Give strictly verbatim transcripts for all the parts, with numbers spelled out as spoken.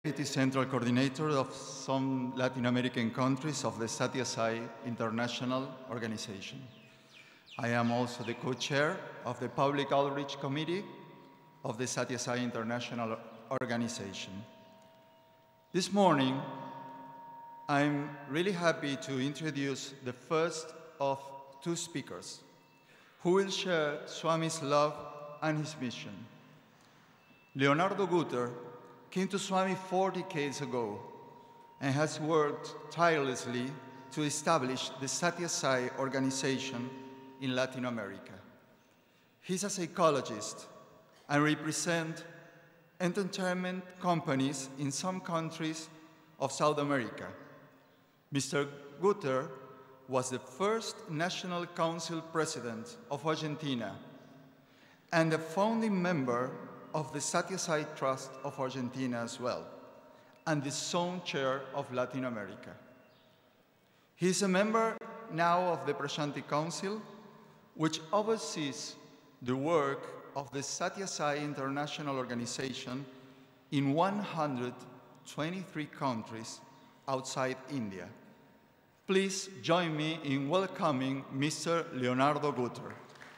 Deputy Central Coordinator of some Latin American countries of the Sathya International Organization. I am also the co-chair of the Public Outreach Committee of the Sathya International Organization. This morning, I'm really happy to introduce the first of two speakers who will share Swami's love and his mission. Leonardo Guter came to Swami four decades ago and has worked tirelessly to establish the Sathya Sai organization in Latin America. He's a psychologist and represents entertainment companies in some countries of South America. Mister Guter was the first National Council President of Argentina and a founding member of the Sathya Sai Trust of Argentina as well, and the Zone Chair of Latin America. He is a member now of the Prashanti Council, which oversees the work of the Sathya Sai International Organization in one hundred twenty-three countries outside India. Please join me in welcoming Mister Leonardo Guter.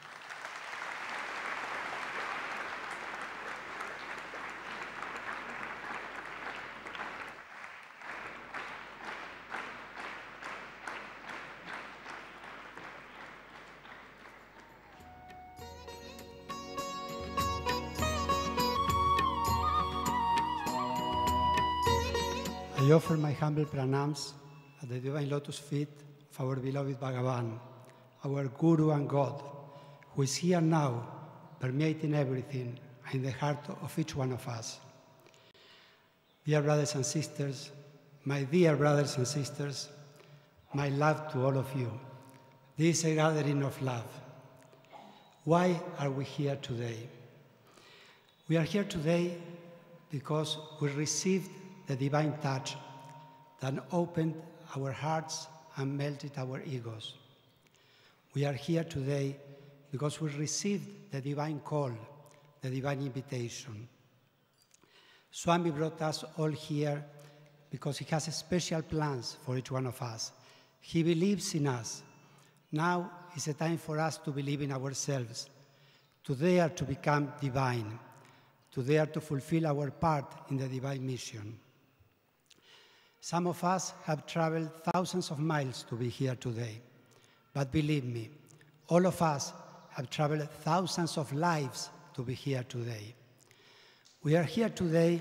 I offer my humble pranams at the divine lotus feet of our beloved Bhagavan, our Guru and God, who is here now, permeating everything in the heart of each one of us. Dear brothers and sisters, my dear brothers and sisters, my love to all of you. This is a gathering of love. Why are we here today? We are here today because we received the divine touch that opened our hearts and melted our egos. We are here today because we received the divine call, the divine invitation. Swami brought us all here because he has special plans for each one of us. He believes in us. Now is the time for us to believe in ourselves, to dare to become divine, to dare to fulfill our part in the divine mission. Some of us have traveled thousands of miles to be here today. But believe me, all of us have traveled thousands of lives to be here today. We are here today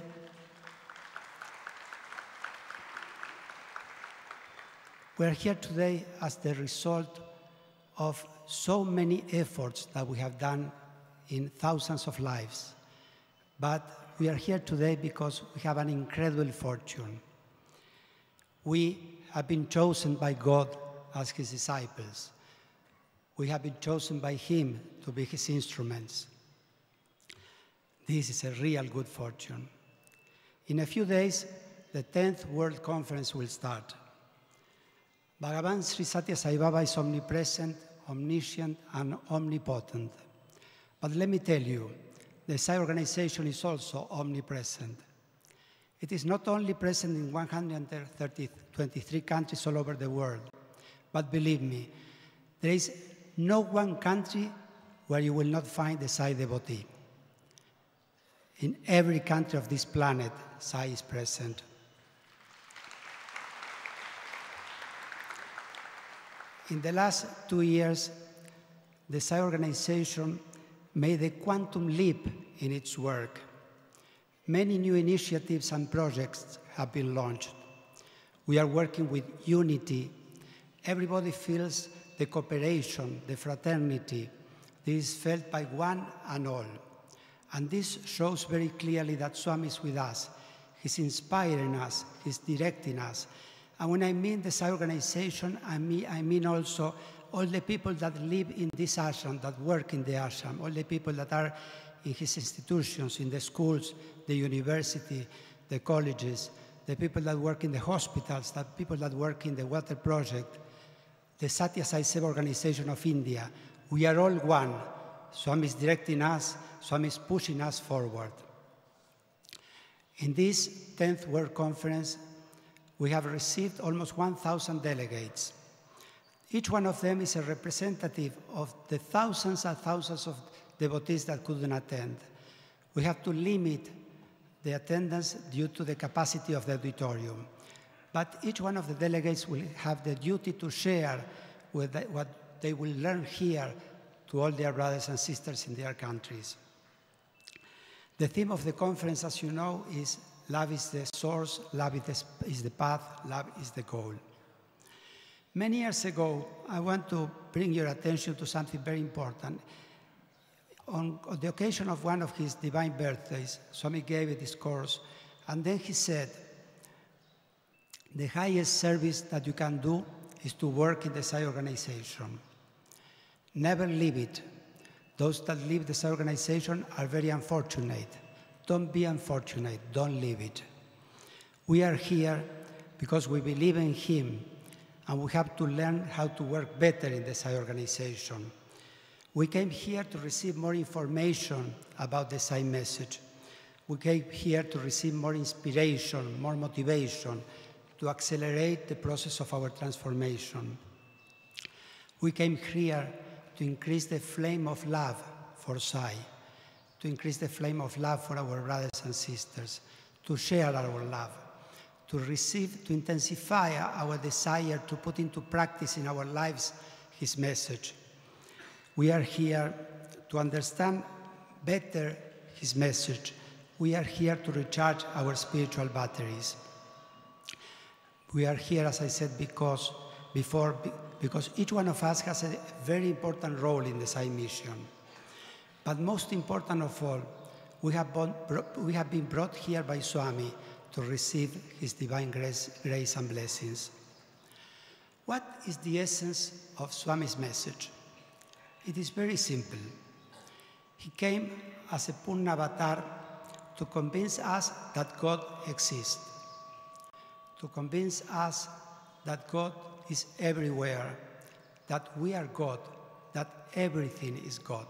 We are here today as the result of so many efforts that we have done in thousands of lives. But we are here today because we have an incredible fortune. We have been chosen by God as his disciples. We have been chosen by him to be his instruments. This is a real good fortune. In a few days, the tenth World Conference will start. Bhagavan Sri Sathya Sai Baba is omnipresent, omniscient, and omnipotent. But let me tell you, the Sai organization is also omnipresent. It is not only present in one hundred twenty-three countries all over the world, but believe me, there is no one country where you will not find the Sai devotee. In every country of this planet, Sai is present. In the last two years, the Sai organization made a quantum leap in its work. Many new initiatives and projects have been launched. We are working with unity. Everybody feels the cooperation, the fraternity. This is felt by one and all. And this shows very clearly that Swami is with us. He's inspiring us, he's directing us. And when I mean the Sai organization, I mean, I mean also all the people that live in this ashram, that work in the ashram, all the people that are in his institutions, in the schools, the university, the colleges, the people that work in the hospitals, the people that work in the water project, the Sathya Sai Seva organization of India. We are all one. Swami is directing us, Swami is pushing us forward. In this tenth World Conference, we have received almost one thousand delegates. Each one of them is a representative of the thousands and thousands of devotees that couldn't attend. We have to limit the attendance due to the capacity of the auditorium. But each one of the delegates will have the duty to share with the, what they will learn here to all their brothers and sisters in their countries. The theme of the conference, as you know, is love is the source, love is the, is the path, love is the goal. Many years ago, I want to bring your attention to something very important. On, on the occasion of one of his divine birthdays, Swami gave a discourse, and then he said, the highest service that you can do is to work in the Sai organization. Never leave it. Those that leave the Sai organization are very unfortunate. Don't be unfortunate, don't leave it. We are here because we believe in him, and we have to learn how to work better in the Sai organization. We came here to receive more information about the Sai message. We came here to receive more inspiration, more motivation, to accelerate the process of our transformation. We came here to increase the flame of love for Sai, to increase the flame of love for our brothers and sisters, to share our love, to receive, to intensify our desire to put into practice in our lives his message. We are here to understand better his message. We are here to recharge our spiritual batteries. We are here, as I said because, before, because each one of us has a very important role in the Sai mission. But most important of all, we have, we have been brought here by Swami to receive his divine grace, grace and blessings. What is the essence of Swami's message? It is very simple. He came as a Purna avatar to convince us that God exists, to convince us that God is everywhere, that we are God, that everything is God.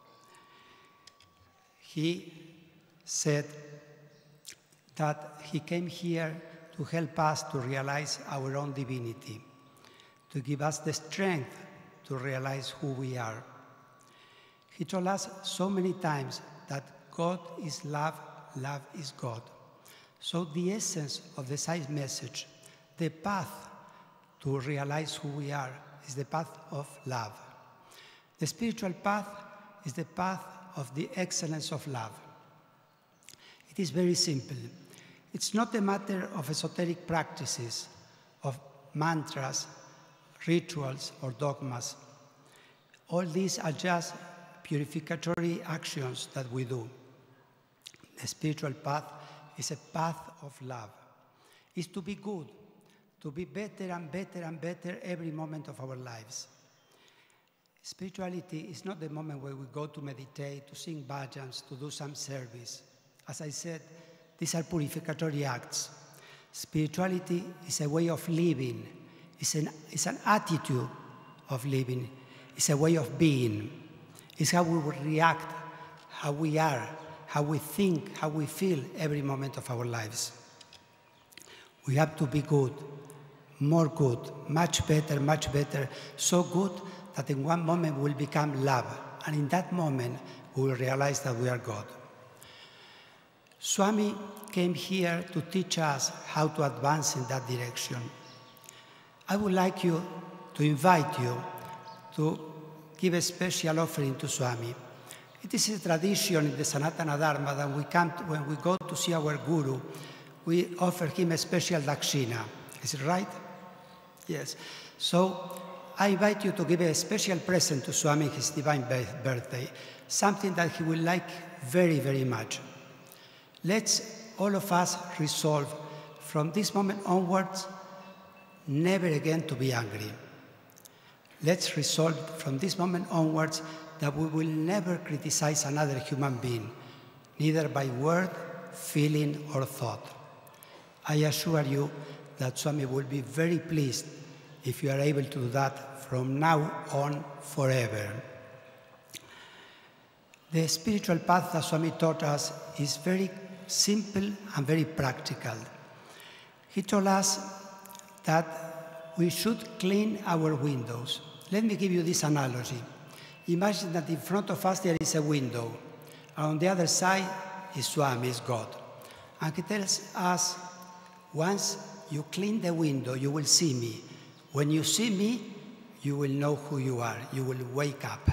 He said that he came here to help us to realize our own divinity, to give us the strength to realize who we are. He told us so many times that God is love, love is God. So the essence of the Sai message, the path to realize who we are, is the path of love. The spiritual path is the path of the excellence of love. It is very simple. It's not a matter of esoteric practices, of mantras, rituals, or dogmas. All these are just purificatory actions that we do. The spiritual path is a path of love. It's to be good, to be better and better and better every moment of our lives. Spirituality is not the moment where we go to meditate, to sing bhajans, to do some service. As I said, these are purificatory acts. Spirituality is a way of living. It's an, it's an attitude of living. It's a way of being. It's how we will react, how we are, how we think, how we feel every moment of our lives. We have to be good, more good, much better, much better, so good that in one moment we will become love, and in that moment we will realize that we are God. Swami came here to teach us how to advance in that direction. I would like you to invite you to give a special offering to Swami. It is a tradition in the Sanatana Dharma that we come to, when we go to see our Guru, we offer him a special dakshina. Is it right? Yes. So I invite you to give a special present to Swami his divine birthday, something that he will like very, very much. Let's all of us resolve from this moment onwards never again to be angry. Let's resolve from this moment onwards that we will never criticize another human being, neither by word, feeling, or thought. I assure you that Swami will be very pleased if you are able to do that from now on forever. The spiritual path that Swami taught us is very simple and very practical. He told us that we should clean our windows. Let me give you this analogy. Imagine that in front of us there is a window, and on the other side is Swami, is God. And he tells us, once you clean the window, you will see me. When you see me, you will know who you are. You will wake up.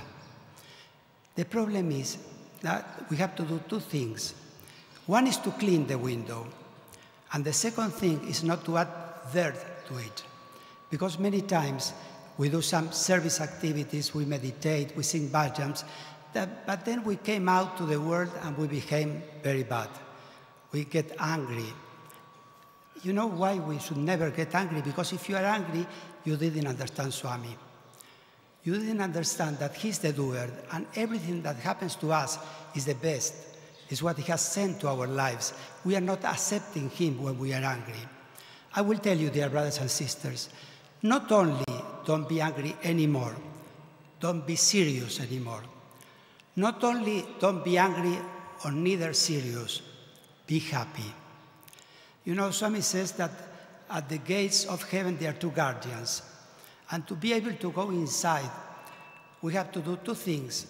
The problem is that we have to do two things. One is to clean the window, and the second thing is not to add dirt to it. Because many times we do some service activities, we meditate, we sing bhajans, that, but then we came out to the world and we became very bad. We get angry. You know why we should never get angry? Because if you are angry, you didn't understand Swami. You didn't understand that he's the doer, and everything that happens to us is the best. It's what he has sent to our lives. We are not accepting him when we are angry. I will tell you, dear brothers and sisters, not only don't be angry anymore, don't be serious anymore. Not only don't be angry or neither serious, be happy. You know, Swami says that at the gates of heaven there are two guardians. And to be able to go inside, we have to do two things.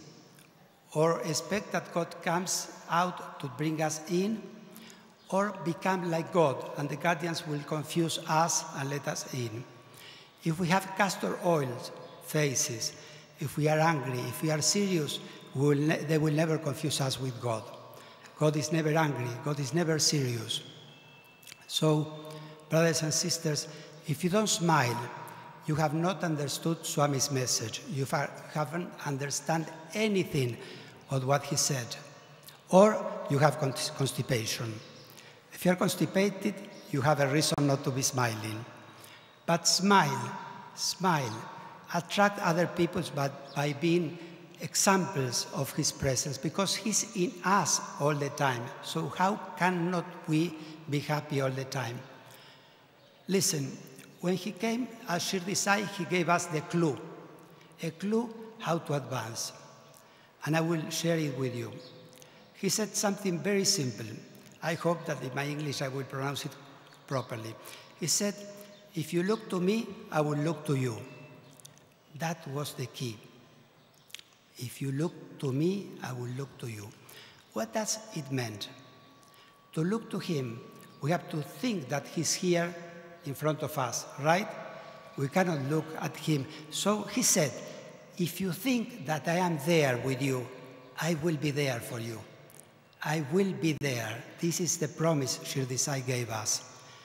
Or expect that God comes out to bring us in, or become like God, and the guardians will confuse us and let us in. If we have castor oil faces, if we are angry, if we are serious, we will they will never confuse us with God. God is never angry. God is never serious. So, brothers and sisters, if you don't smile, you have not understood Swami's message. You haven't understood anything of what he said. Or you have constipation. If you are constipated, you have a reason not to be smiling. But smile, smile. Attract other people by being examples of his presence, because he's in us all the time. So how cannot we be happy all the time? Listen, when he came as Shirdi Sai, he gave us the clue, a clue how to advance. And I will share it with you. He said something very simple. I hope that in my English I will pronounce it properly. He said, if you look to me, I will look to you. That was the key. If you look to me, I will look to you. What does it mean? To look to him, we have to think that he's here in front of us, right? We cannot look at him. So he said, if you think that I am there with you, I will be there for you. I will be there. This is the promise Shirdi Sai gave us.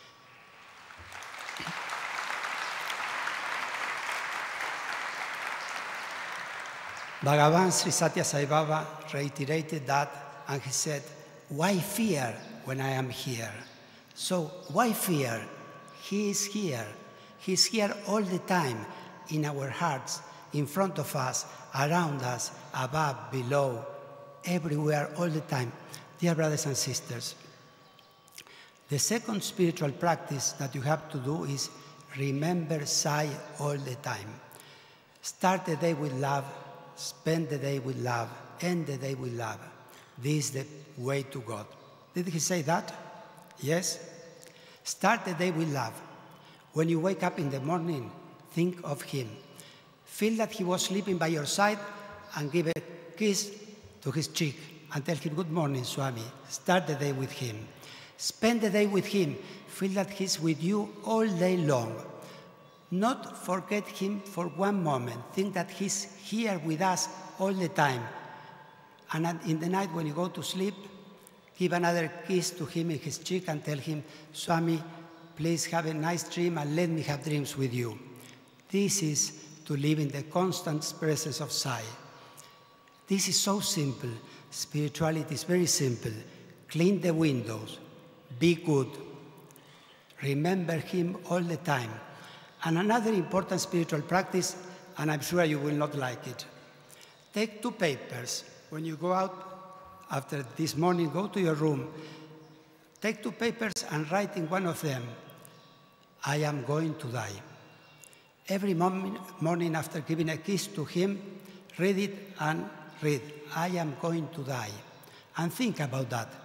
Bhagavan Sri Sathya Sai Baba reiterated that, and he said, why fear when I am here? So why fear? He is here. He is here all the time, in our hearts, in front of us, around us, above, below, everywhere, all the time. Dear brothers and sisters, the second spiritual practice that you have to do is remember Sai all the time. Start the day with love, spend the day with love, end the day with love. This is the way to God. Did he say that? Yes? Start the day with love. When you wake up in the morning, think of him. Feel that he was sleeping by your side and give a kiss to his cheek and tell him, good morning, Swami. Start the day with him. Spend the day with him. Feel that he's with you all day long. Not forget him for one moment. Think that he's here with us all the time. And in the night when you go to sleep, give another kiss to him in his cheek and tell him, Swami, please have a nice dream and let me have dreams with you. This is to live in the constant presence of Sai. This is so simple. Spirituality is very simple. Clean the windows. Be good. Remember him all the time. And another important spiritual practice, and I'm sure you will not like it. Take two papers. When you go out after this morning, go to your room. Take two papers and write in one of them, I am going to die. Every morning after giving a kiss to him, read it and read, I am going to die. And think about that.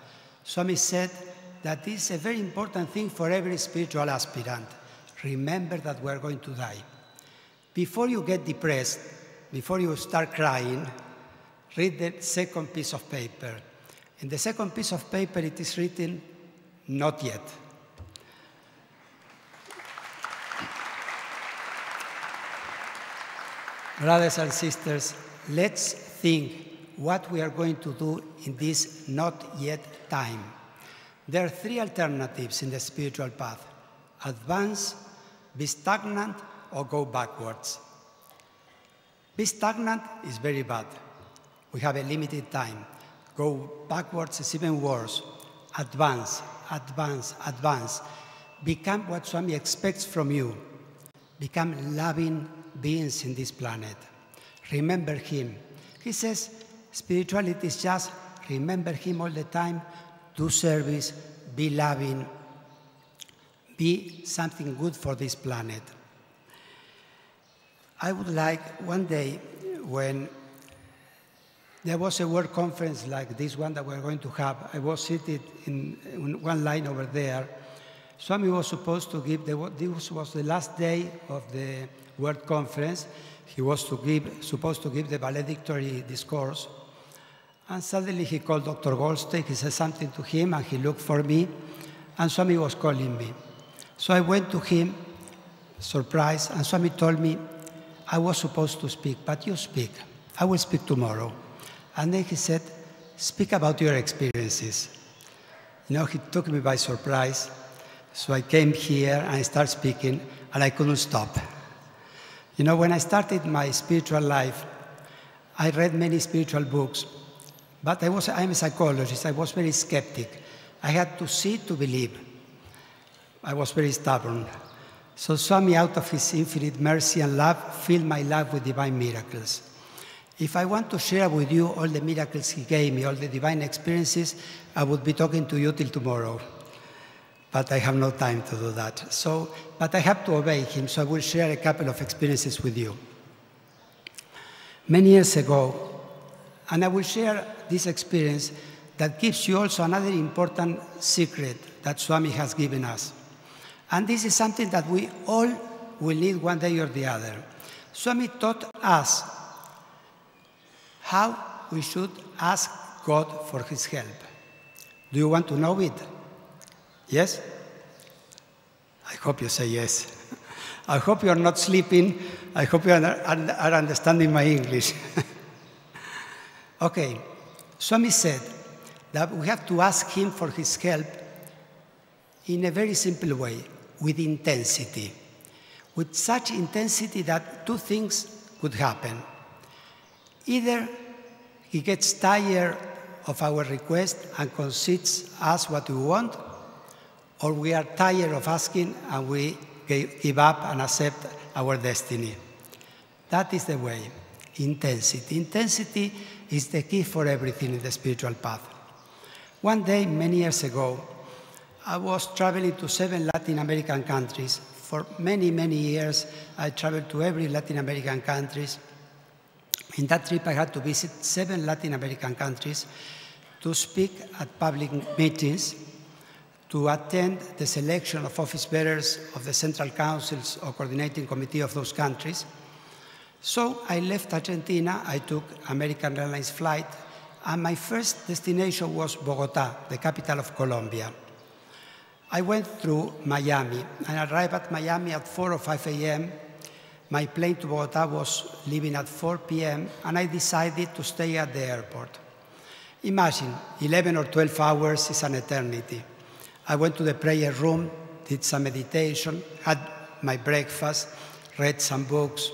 Swami said that this is a very important thing for every spiritual aspirant. Remember that we are going to die. Before you get depressed, before you start crying, read the second piece of paper. In the second piece of paper, it is written, "Not yet." Brothers and sisters, let's think what we are going to do in this not yet time. There are three alternatives in the spiritual path: advance, be stagnant, or go backwards. Be stagnant is very bad. We have a limited time. Go backwards is even worse. Advance, advance, advance. Become what Swami expects from you. Become loving beings in this planet. Remember him. He says spirituality is just remember him all the time, do service, be loving, be something good for this planet. I would like one day when there was a world conference like this one that we're going to have, I was seated in, in one line over there. Swami was supposed to give, the, this was the last day of the World Conference. He was to give, supposed to give the valedictory discourse. And suddenly he called Doctor Goldstein. He said something to him, and he looked for me. And Swami was calling me. So I went to him, surprised, and Swami told me, I was supposed to speak, but you speak. I will speak tomorrow. And then he said, speak about your experiences. You know, he took me by surprise. So I came here and I started speaking, and I couldn't stop. You know, when I started my spiritual life, I read many spiritual books, but I was, I'm a psychologist. I was very skeptic. I had to see to believe. I was very stubborn. So Swami, out of his infinite mercy and love, filled my life with divine miracles. If I want to share with you all the miracles he gave me, all the divine experiences, I would be talking to you till tomorrow. But I have no time to do that. So, but I have to obey him, so I will share a couple of experiences with you. Many years ago, and I will share this experience that gives you also another important secret that Swami has given us. And this is something that we all will need one day or the other. Swami taught us how we should ask God for his help. Do you want to know it? Yes? I hope you say yes. I hope you are not sleeping. I hope you are, are understanding my English. Okay, Swami said that we have to ask him for his help in a very simple way, with intensity. With such intensity that two things could happen. Either he gets tired of our request and concedes us what we want, or we are tired of asking and we give up and accept our destiny. That is the way, intensity. Intensity is the key for everything in the spiritual path. One day, many years ago, I was traveling to seven Latin American countries. For many, many years, I traveled to every Latin American countries. In that trip, I had to visit seven Latin American countries to speak at public meetings, to attend the selection of office bearers of the central councils or coordinating committee of those countries. So I left Argentina, I took American Airlines flight, and my first destination was Bogota, the capital of Colombia. I went through Miami and arrived at Miami at four or five A M My plane to Bogota was leaving at four P M and I decided to stay at the airport. Imagine, eleven or twelve hours is an eternity. I went to the prayer room, did some meditation, had my breakfast, read some books,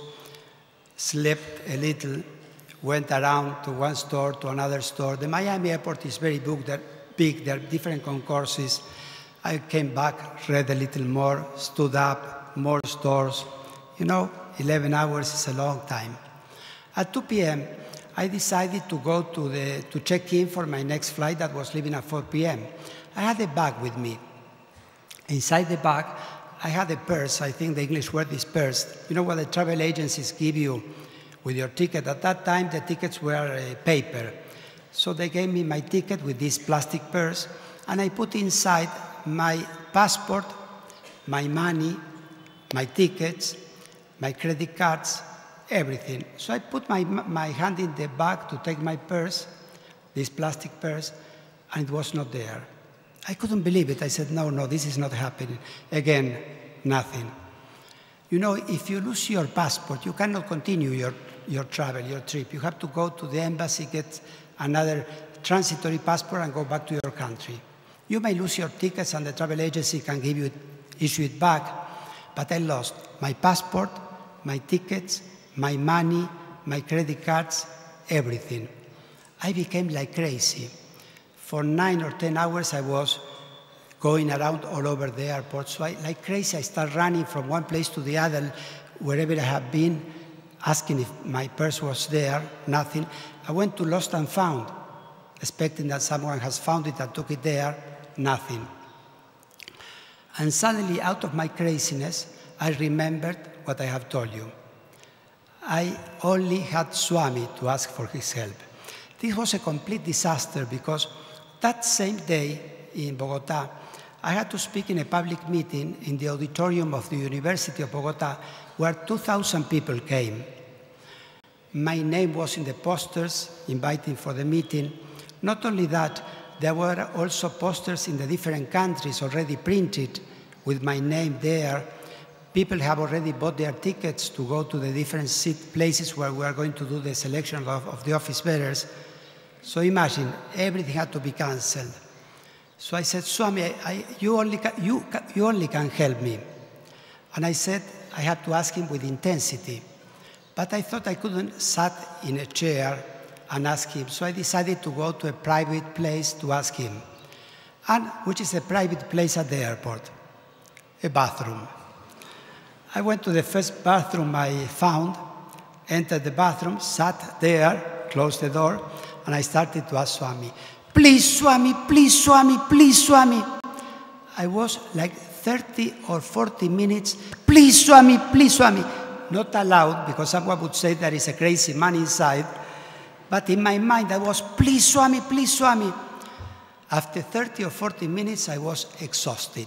slept a little, went around to one store, to another store. The Miami airport is very big, there are different concourses. I came back, read a little more, stood up, more stores. You know, eleven hours is a long time. At two P M, I decided to go to, the, to check in for my next flight that was leaving at four P M I had a bag with me. Inside the bag, I had a purse. I think the English word is purse. You know what the travel agencies give you with your ticket? At that time, the tickets were uh, paper. So they gave me my ticket with this plastic purse, and I put inside my passport, my money, my tickets, my credit cards, everything. So I put my, my hand in the bag to take my purse, this plastic purse, and it was not there. I couldn't believe it. I said, no, no, this is not happening. Again, nothing. You know, if you lose your passport, you cannot continue your, your travel, your trip. You have to go to the embassy, get another transitory passport, and go back to your country. You may lose your tickets, and the travel agency can give you, issue it back, but I lost my passport, my tickets, my money, my credit cards, everything. I became like crazy. For nine or ten hours, I was going around all over the airport. So I, like crazy, I started running from one place to the other, wherever I have been, asking if my purse was there, nothing. I went to Lost and Found, expecting that someone has found it and took it there, nothing. And suddenly, out of my craziness, I remembered what I have told you. I only had Swami to ask for his help. This was a complete disaster because that same day in Bogota, I had to speak in a public meeting in the auditorium of the University of Bogota where two thousand people came. My name was in the posters inviting for the meeting. Not only that, there were also posters in the different countries already printed with my name there. People have already bought their tickets to go to the different seat places where we are going to do the selection of, of the office bearers. So imagine, everything had to be cancelled. So I said, Swami, I, I, you, only can, you, you only can help me. And I said I had to ask him with intensity. But I thought I couldn't sit in a chair and ask him. So I decided to go to a private place to ask him, and which is a private place at the airport, a bathroom. I went to the first bathroom I found, entered the bathroom, sat there, closed the door, and I started to ask Swami, please, Swami, please, Swami, please, Swami. I was like thirty or forty minutes, please, Swami, please, Swami. Not aloud, because someone would say there is a crazy man inside. But in my mind, I was, please, Swami, please, Swami. After thirty or forty minutes, I was exhausted.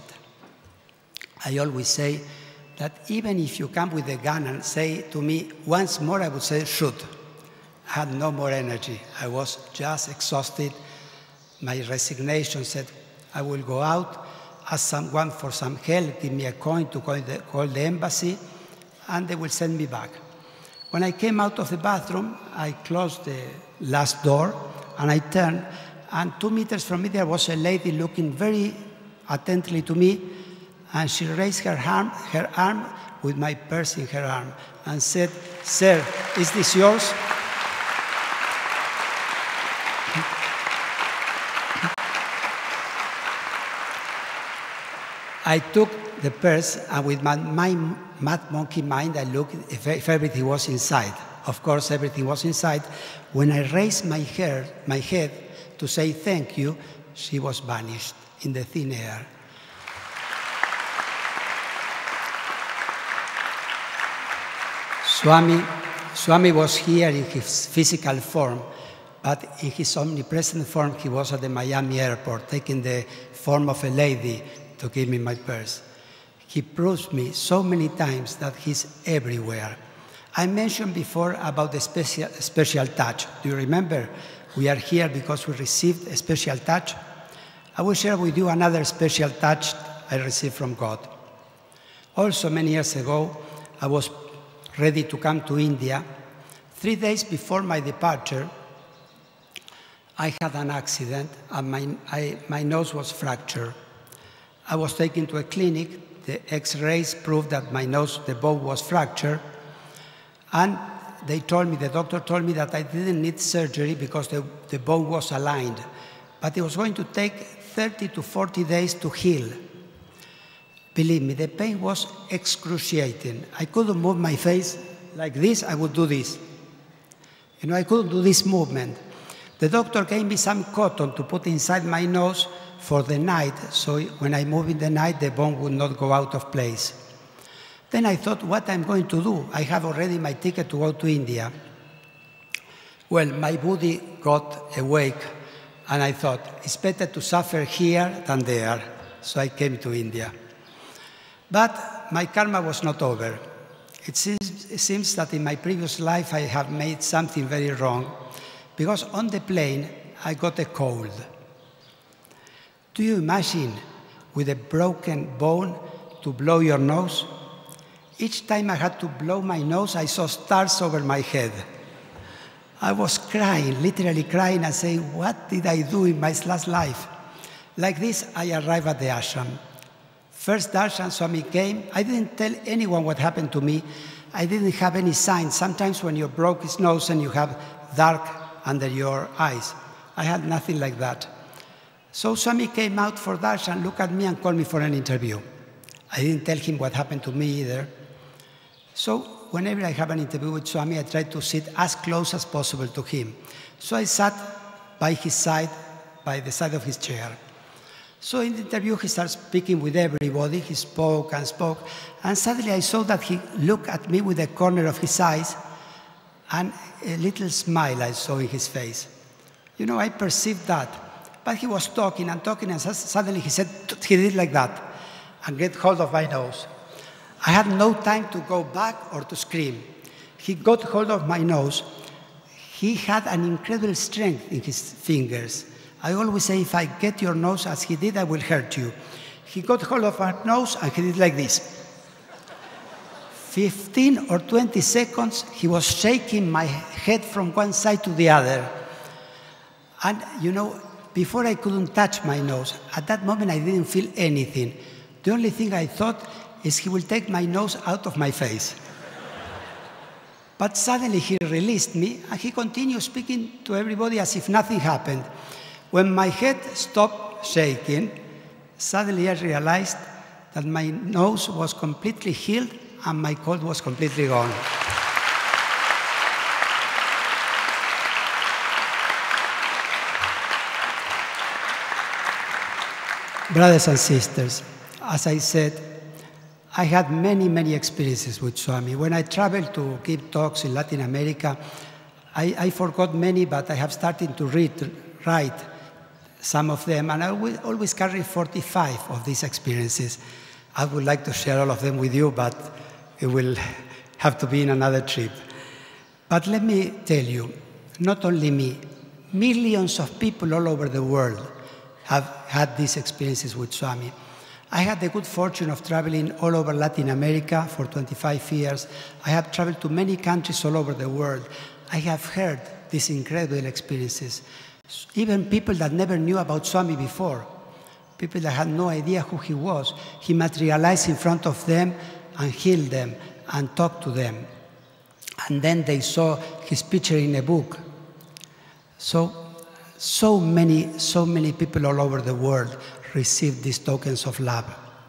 I always say that even if you come with a gun and say to me once more, I would say, shoot. I had no more energy. I was just exhausted. My resignation said, I will go out, ask someone for some help, give me a coin to call the, call the embassy, and they will send me back. When I came out of the bathroom, I closed the last door, and I turned, and two meters from me there was a lady looking very attentively to me, and she raised her arm, her arm with my purse in her arm and said, sir, is this yours? I took the purse, and with my, my mad monkey mind, I looked if, if everything was inside. Of course, everything was inside. When I raised my hair, my head to say thank you, she was vanished in the thin air. Swami, Swami was here in his physical form, but in his omnipresent form, he was at the Miami airport, taking the form of a lady to give me my purse. He proves me so many times that he's everywhere. I mentioned before about the special, special touch. Do you remember? We are here because we received a special touch. I will share with you another special touch I received from God. Also, many years ago, I was ready to come to India. Three days before my departure, I had an accident and my, I, my nose was fractured. I was taken to a clinic. The x-rays proved that my nose, the bone was fractured. And they told me, the doctor told me that I didn't need surgery because the, the bone was aligned. But it was going to take thirty to forty days to heal. Believe me, the pain was excruciating. I couldn't move my face like this, I would do this. You know, I couldn't do this movement. The doctor gave me some cotton to put inside my nose for the night, so when I move in the night, the bone would not go out of place. Then I thought, what I'm going to do? I have already my ticket to go to India. Well, my body got awake And I thought, it's better to suffer here than there. So I came to India. But my karma was not over. It seems, it seems that in my previous life I have made something very wrong, because on the plane I got a cold. Do you imagine with a broken bone to blow your nose? Each time I had to blow my nose, I saw stars over my head. I was crying, literally crying, and saying, what did I do in my last life? Like this, I arrived at the ashram. First darshan, Swami came. I didn't tell anyone what happened to me. I didn't have any signs. Sometimes when you broke his nose and you have dark under your eyes. I had nothing like that. So Swami came out for darshan, looked at me and called me for an interview. I didn't tell him what happened to me either. So whenever I have an interview with Swami, I try to sit as close as possible to him. So I sat by his side, by the side of his chair. So in the interview, he started speaking with everybody. He spoke and spoke. And suddenly I saw that he looked at me with the corner of his eyes, and a little smile I saw in his face. You know, I perceived that. But he was talking and talking, and suddenly he said, he did like that, and get hold of my nose. I had no time to go back or to scream. He got hold of my nose. He had an incredible strength in his fingers. I always say, if I get your nose as he did, I will hurt you. He got hold of my nose and he did like this. fifteen or twenty seconds, he was shaking my head from one side to the other. And, you know, before I couldn't touch my nose. At that moment, I didn't feel anything. The only thing I thought is he will take my nose out of my face. But suddenly he released me, and he continued speaking to everybody as if nothing happened. When my head stopped shaking, suddenly I realized that my nose was completely healed and my cold was completely gone. Brothers and sisters, as I said, I had many, many experiences with Swami. When I traveled to give talks in Latin America, I, I forgot many, but I have started to read, write some of them, and I will always carry forty-five of these experiences. I would like to share all of them with you, but it will have to be in another trip. But let me tell you, not only me, millions of people all over the world have had these experiences with Swami. I had the good fortune of traveling all over Latin America for twenty-five years. I have traveled to many countries all over the world. I have heard these incredible experiences. Even people that never knew about Swami before, people that had no idea who he was, he materialized in front of them and healed them and talked to them. And then they saw his picture in a book. So, so many, so many people all over the world received these tokens of love.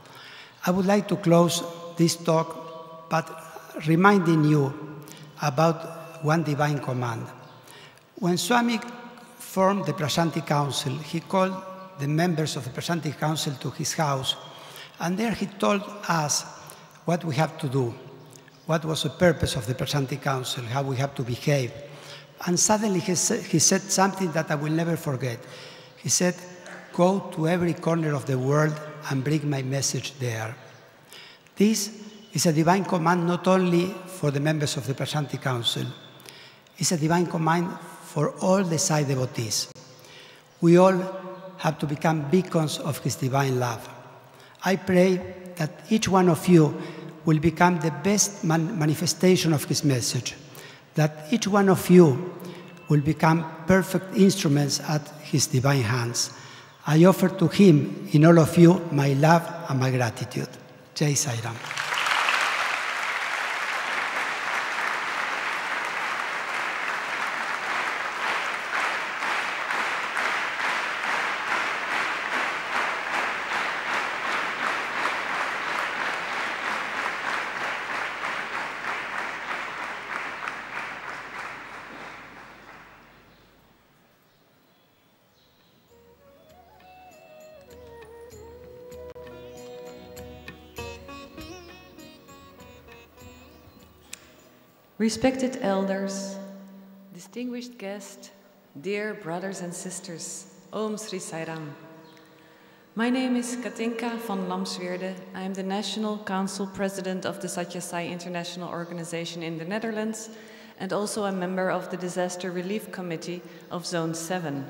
I would like to close this talk, but reminding you about one divine command. When Swami formed the Prashanti Council, he called the members of the Prashanti Council to his house, and there he told us what we have to do, what was the purpose of the Prashanti Council, how we have to behave. And suddenly he said, he said something that I will never forget. He said, go to every corner of the world and bring my message there. This is a divine command not only for the members of the Prashanti Council, it's a divine command for all the Sai devotees. We all have to become beacons of his divine love. I pray that each one of you will become the best man manifestation of his message, that each one of you will become perfect instruments at his divine hands. I offer to him, in all of you, my love and my gratitude. Jai Sai Ram. Respected elders, distinguished guests, dear brothers and sisters Om Sri Sai Ram. My name is Katinka van Lamsweerde. I am the National Council President of the Sathya Sai International Organization in the Netherlands and also a member of the Disaster Relief Committee of Zone seven.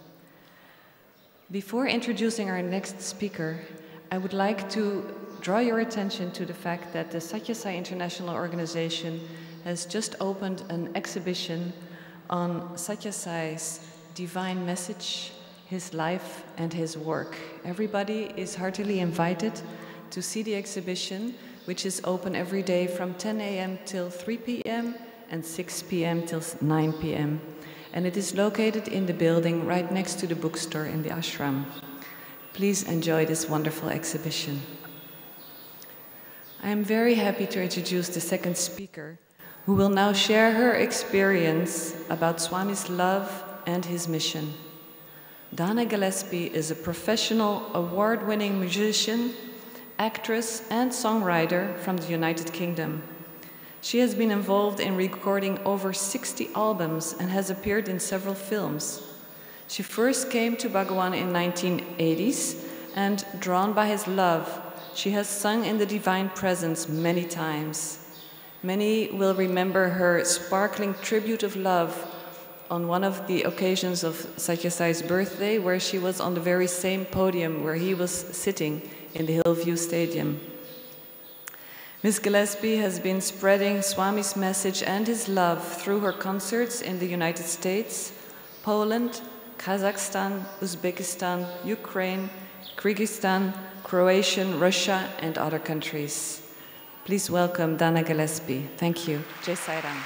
Before introducing our next speaker, I would like to draw your attention to the fact that the Sathya Sai International Organization has just opened an exhibition on Sathya Sai's divine message, his life and his work. Everybody is heartily invited to see the exhibition, which is open every day from ten A M till three P M and six P M till nine P M And it is located in the building right next to the bookstore in the ashram. Please enjoy this wonderful exhibition. I am very happy to introduce the second speaker, who will now share her experience about Swami's love and his mission. Dana Gillespie is a professional, award-winning musician, actress, and songwriter from the United Kingdom. She has been involved in recording over sixty albums and has appeared in several films. She first came to Bhagawan in nineteen eighties, and drawn by his love, she has sung in the Divine Presence many times. Many will remember her sparkling tribute of love on one of the occasions of Sathya Sai's birthday, where she was on the very same podium where he was sitting in the Hillview Stadium. Miz Gillespie has been spreading Swami's message and his love through her concerts in the United States, Poland, Kazakhstan, Uzbekistan, Ukraine, Kyrgyzstan, Croatia, Russia, and other countries. Please welcome Dana Gillespie. Thank you. Jai Sai Ram.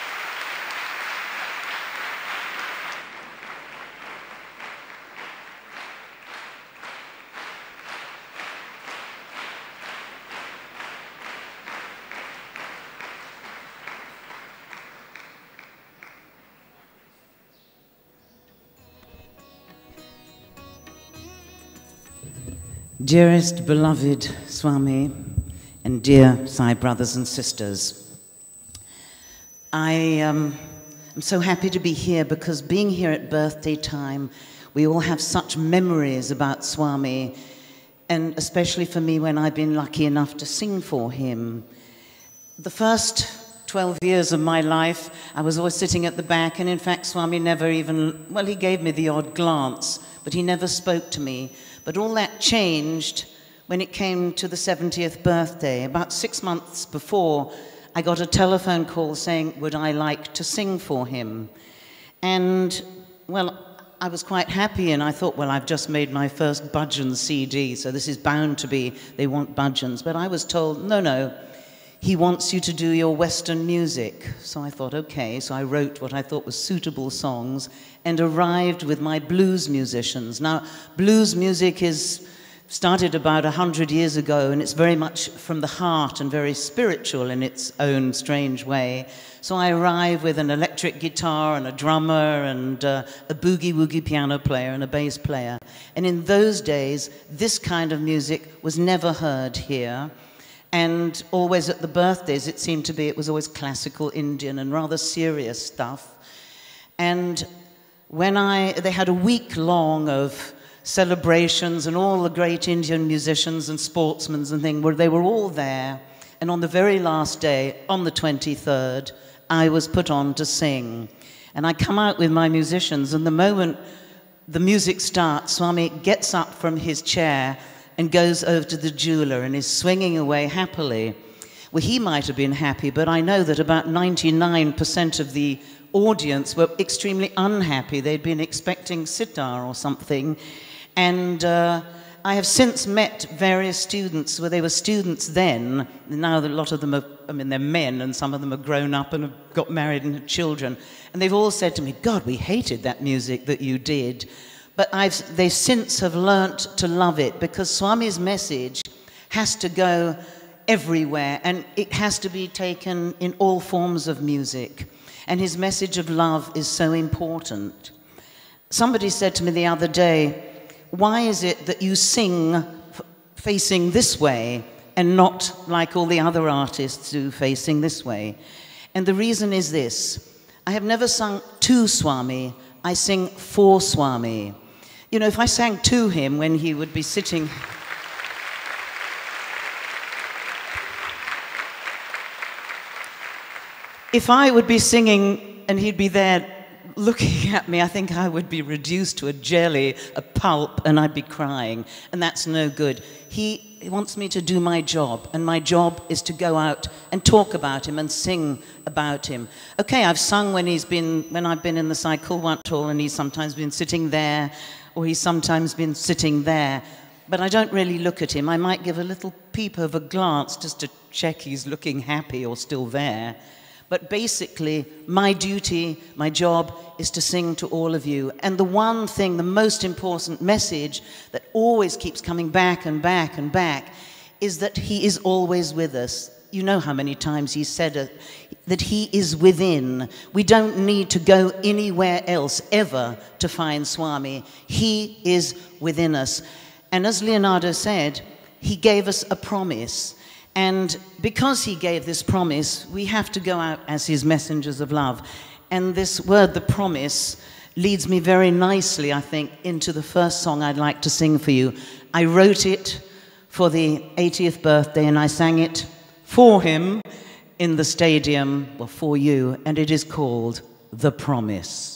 Dearest beloved Swami, and dear Sai brothers and sisters, I um, am so happy to be here because being here at birthday time, we all have such memories about Swami, and especially for me when I've been lucky enough to sing for him. The first twelve years of my life, I was always sitting at the back, and in fact Swami never even, well, he gave me the odd glance, but he never spoke to me. But all that changed when it came to the seventieth birthday. About six months before, I got a telephone call saying, would I like to sing for him? And, well, I was quite happy, and I thought, well, I've just made my first bhajan C D, so this is bound to be, they want bhajans. But I was told, no, no, he wants you to do your Western music. So I thought, okay, so I wrote what I thought was suitable songs and arrived with my blues musicians. Now, blues music is started about a hundred years ago, and it's very much from the heart and very spiritual in its own strange way. So I arrived with an electric guitar and a drummer and uh, a boogie-woogie piano player and a bass player. And in those days, this kind of music was never heard here. And always at the birthdays, it seemed to be, it was always classical Indian and rather serious stuff. And when I, they had a week long of celebrations, and all the great Indian musicians and sportsmen and things, where they were all there. And on the very last day, on the twenty-third, I was put on to sing. And I come out with my musicians, and the moment the music starts, Swami gets up from his chair and goes over to the jeweler and is swinging away happily. Well, he might have been happy, but I know that about ninety-nine percent of the audience were extremely unhappy. They'd been expecting sitar or something. And uh, I have since met various students, where they were students then. Now a lot of them are, I mean, they're men, and some of them are grown up and have got married and have children. And they've all said to me, God, we hated that music that you did. But I've, they since have learnt to love it, because Swami's message has to go everywhere, and it has to be taken in all forms of music. And his message of love is so important. Somebody said to me the other day, why is it that you sing facing this way and not like all the other artists do, facing this way? And the reason is this: I have never sung to Swami, I sing for Swami. You know, if I sang to him when he would be sitting... If I would be singing and he'd be there looking at me, I think I would be reduced to a jelly, a pulp, and I'd be crying. And that's no good. He wants me to do my job, and my job is to go out and talk about him and sing about him. Okay, I've sung when he's been, when I've been in the cycle one hall, and he's sometimes been sitting there, or he's sometimes been sitting there. But I don't really look at him. I might give a little peep of a glance just to check he's looking happy or still there. But basically, my duty, my job, is to sing to all of you. And the one thing, the most important message that always keeps coming back and back and back is that he is always with us. You know how many times he said it, that he is within. We don't need to go anywhere else ever to find Swami. He is within us. And as Leonardo said, he gave us a promise. And because he gave this promise, we have to go out as his messengers of love. And this word, the promise, leads me very nicely, I think, into the first song I'd like to sing for you. I wrote it for the eightieth birthday, and I sang it for him in the stadium, well, for you, and it is called The Promise.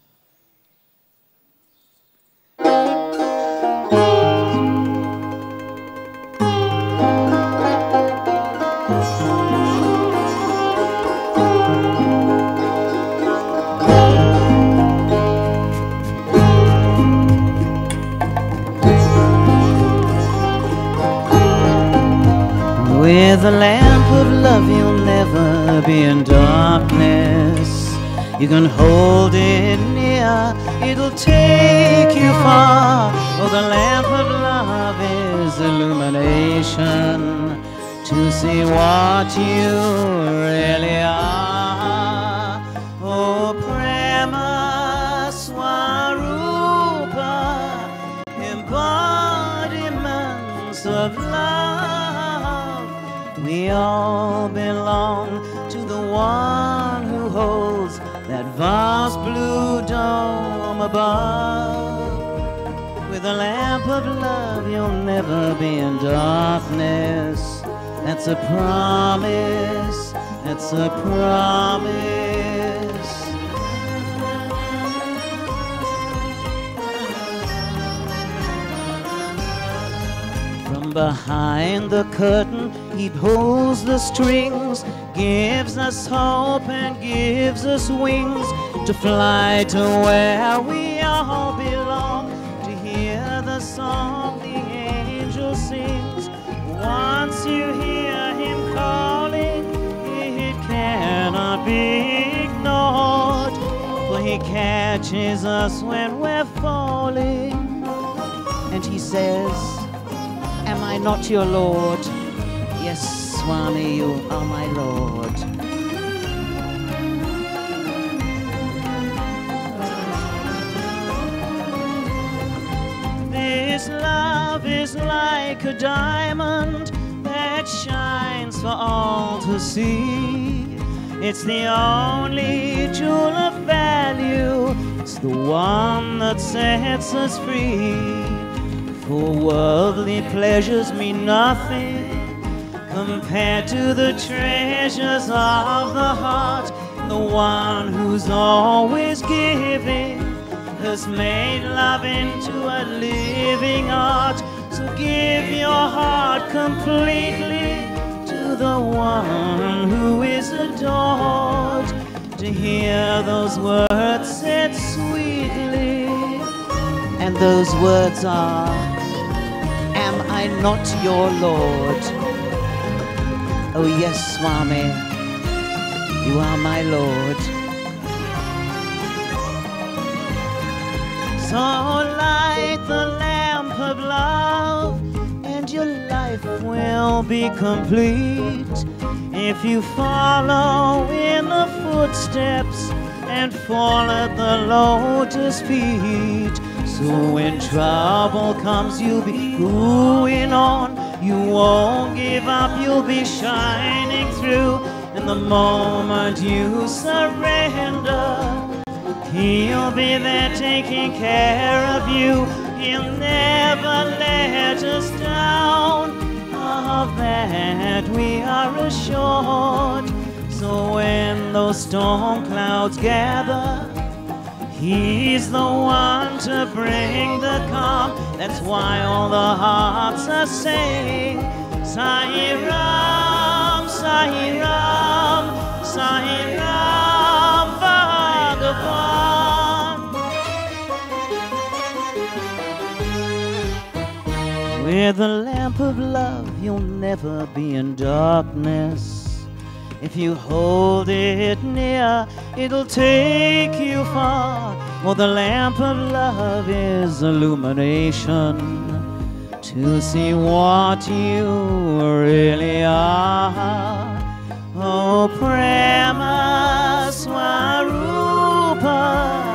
With a lamp of love you'll never be in darkness. You can hold it near, it'll take you far. Oh, the lamp of love is illumination to see what you really are. Oh, Prema Swarupa, embodiments of love. We all belong to the one who holds that vast blue dome above. With a lamp of love you'll never be in darkness. That's a promise, that's a promise. From behind the curtain he pulls the strings, gives us hope and gives us wings to fly to where we all belong, to hear the song the angel sings. Once you hear him calling, it cannot be ignored, for he catches us when we're falling. And he says, am I not your Lord? Yes, Swami, you are my Lord. This love is like a diamond that shines for all to see. It's the only jewel of value. It's the one that sets us free. For worldly pleasures mean nothing compared to the treasures of the heart. The one who's always giving has made love into a living art. So give your heart completely to the one who is adored, to hear those words said sweetly. And those words are, am I not your Lord? Oh yes, Swami, you are my Lord. So light the lamp of love, and your life will be complete if you follow in the footsteps and fall at the lotus feet. So when trouble comes, you'll be going on. You won't give up, you'll be shining through. And the moment you surrender, He'll be there taking care of you. He'll never let us down. Of that we are assured. So when those storm clouds gather, He's the one to bring the calm. That's why all the hearts are saying, Sai Ram, Sai Ram, Sai Ram Bhagavan. With the lamp of love, you'll never be in darkness. If you hold it near, it'll take you far. For the lamp of love is illumination to see what you really are. Oh, Prema Swarupa,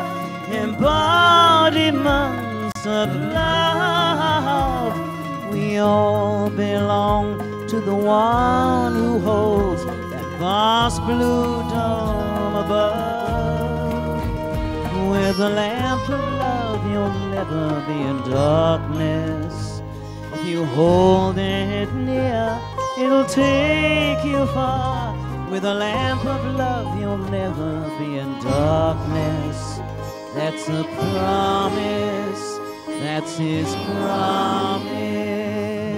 embodiments of love. We all belong to the one who holds vast blue dome above. With a lamp of love, you'll never be in darkness. If you hold it near, it'll take you far. With a lamp of love, you'll never be in darkness. That's a promise, that's His promise.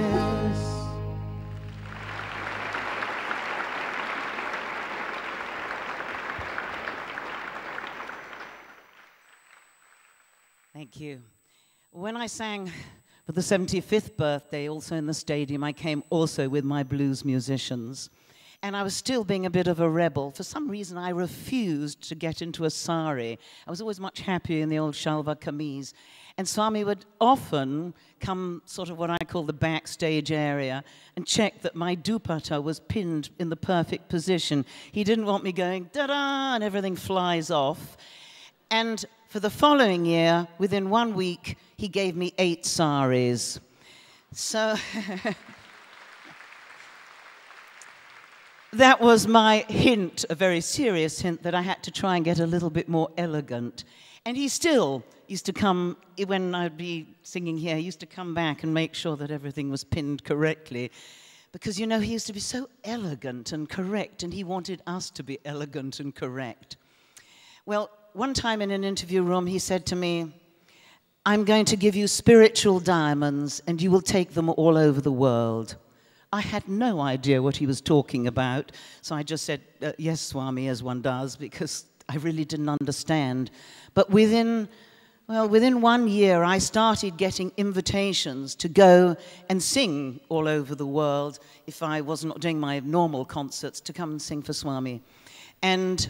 Thank you. When I sang for the seventy-fifth birthday, also in the stadium, I came also with my blues musicians. And I was still being a bit of a rebel. For some reason, I refused to get into a sari. I was always much happier in the old shalva kameez. And Swami would often come sort of what I call the backstage area and check that my dupatta was pinned in the perfect position. He didn't want me going, da-da, and everything flies off. And for the following year, within one week, he gave me eight saris. So that was my hint, a very serious hint, that I had to try and get a little bit more elegant. And he still used to come, when I'd be singing here, he used to come back and make sure that everything was pinned correctly. Because, you know, he used to be so elegant and correct, and he wanted us to be elegant and correct. Well, one time in an interview room, he said to me, I'm going to give you spiritual diamonds, and you will take them all over the world. I had no idea what he was talking about, so I just said, uh, yes, Swami, as one does, because I really didn't understand. But within, well, within one year, I started getting invitations to go and sing all over the world if I was not doing my normal concerts, to come and sing for Swami. And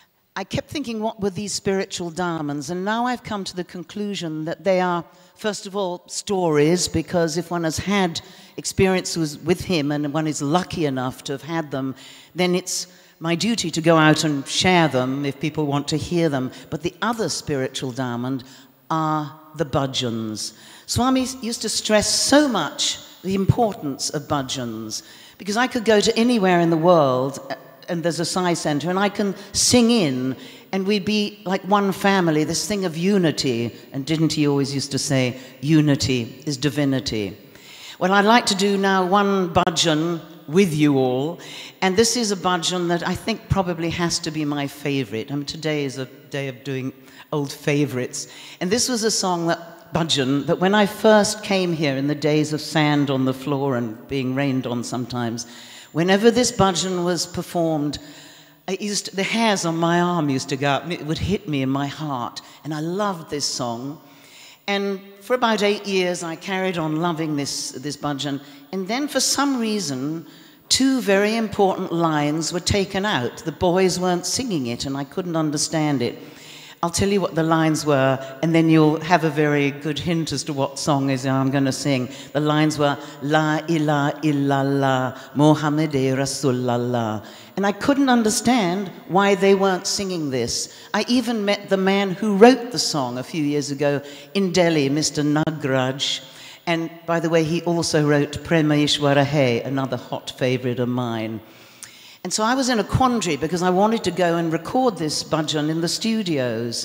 I kept thinking, what were these spiritual diamonds? And now I've come to the conclusion that they are, first of all, stories, because if one has had experiences with him and one is lucky enough to have had them, then it's my duty to go out and share them if people want to hear them. But the other spiritual diamond are the bhajans. Swami used to stress so much the importance of bhajans, because I could go to anywhere in the world and there's a Sai center, and I can sing in, and we'd be like one family, this thing of unity. And didn't he always used to say, unity is divinity? Well, I'd like to do now one bhajan with you all, and this is a bhajan that I think probably has to be my favorite. I mean, today is a day of doing old favorites. And this was a song, that bhajan, that when I first came here in the days of sand on the floor and being rained on sometimes, whenever this bhajan was performed, I used to, the hairs on my arm used to go up, and it would hit me in my heart. And I loved this song. And for about eight years, I carried on loving this, this bhajan. And then for some reason, two very important lines were taken out. The boys weren't singing it, and I couldn't understand it. I'll tell you what the lines were, and then you'll have a very good hint as to what song is I'm going to sing. The lines were, La ilaha illallah, Muhammadur Rasulullah. And I couldn't understand why they weren't singing this. I even met the man who wrote the song a few years ago in Delhi, Mister Nagraj. And by the way, he also wrote Prema Ishwara Hai, another hot favorite of mine. And so I was in a quandary because I wanted to go and record this bhajan in the studios.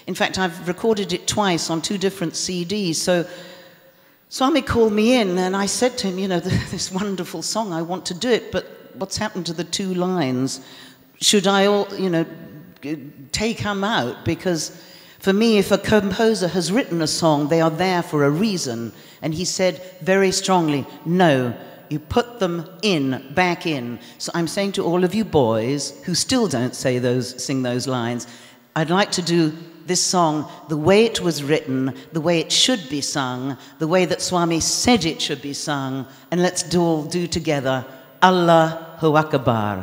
In fact, I've recorded it twice on two different C Ds. So Swami called me in and I said to him, you know, this wonderful song, I want to do it, but what's happened to the two lines? Should I, all, you know, take them out? Because for me, if a composer has written a song, they are there for a reason. And he said very strongly, no, you put them in, back in. So I'm saying to all of you boys who still don't say those, sing those lines, I'd like to do this song the way it was written, the way it should be sung, the way that Swami said it should be sung, and let's do all do together, Allahu Akbar.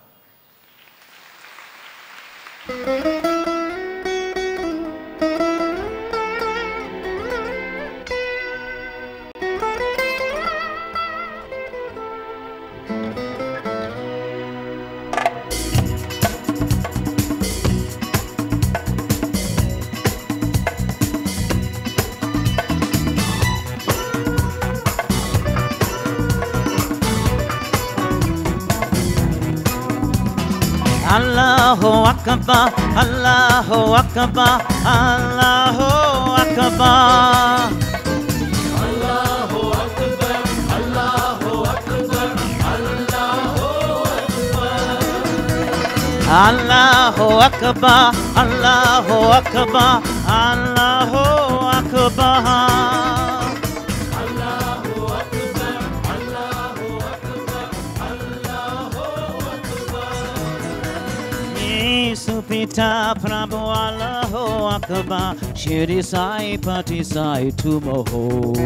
Allahu Akbar, Allahu Akbar, Allahu Akbar. Allahu Akbar, Allahu Akbar, Allahu Allahu Akbar. Akbar, Allahu Akbar, Allahu Akbar. Supita Prabhu Allahu Akbar, Shri Sai Pati Sai Tumoho.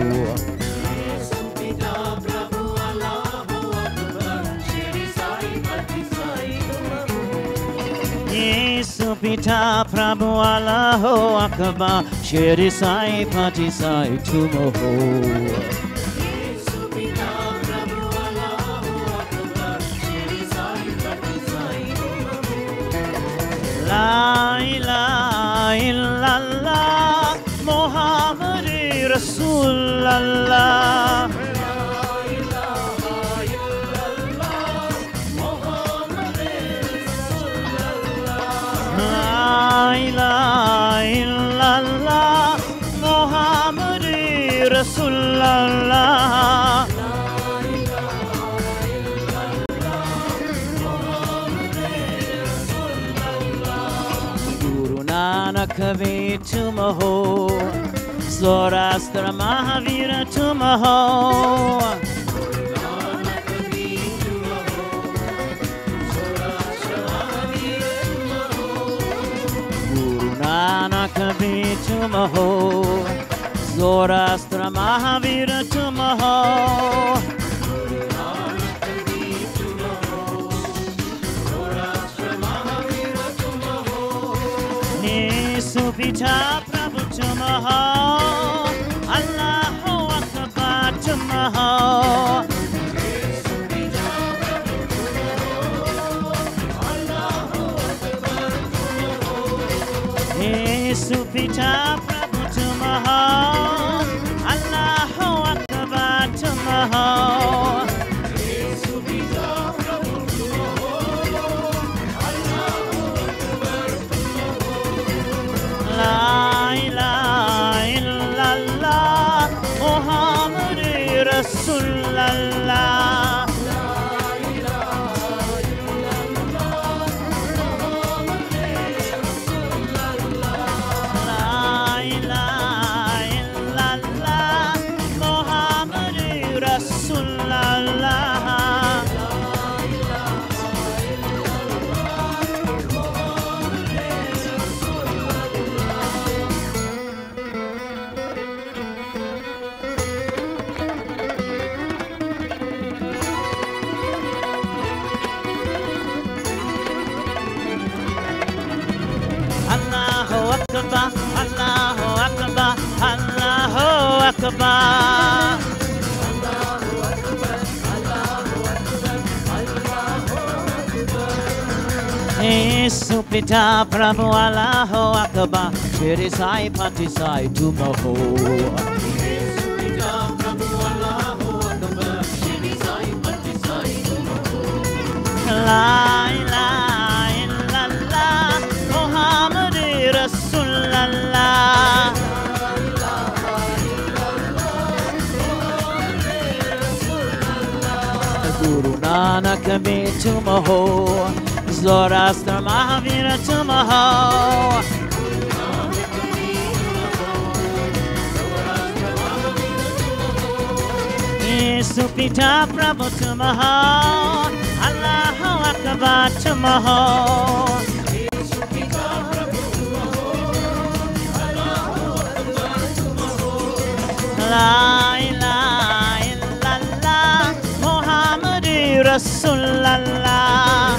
Supita Prabhu Allahu Akbar, Shri Sai Pati Sai Tumoho. Supita Prabhu Allahu Akbar, Shri Sai Pati Sai Tumoho. La ilaha illallah, Muhammad Rasulullah. La ilaha illallah, Muhammad Rasulullah. La ilaha illallah, Muhammad Rasulullah. Nanak Tumaho, Zoroaster Mahavira Tumaho. Guru Nanak Tumaho, Zoroaster Mahavira Tumaho. Supita Prabhu Tumaho, Allahu Akbar Tumaho. Supita Prabhu Tumaho, Allahu Akbar Tumaho. La ilaha illallah, Muhammad Rasulullah. Akbar, Allahu Akbar, Allahu Akbar. Allahu Akbar, Allahu Akbar, Allahu Akbar. Supita Prabhu Allahu Akbar, Shri Sai Pati Sai Tumoho. Supita Prabhu Allahu Akbar, Shri Sai Pati Sai Tumoho. La ilaha illallah, Muhammad Rasulullah. Kabi Tumaho, Zoroaster Mahavira Tumaho. Supita Prabhu Tumaho, Allahu Akbar Tumaho. La ilaha illallah, Muhammadur Rasulullah.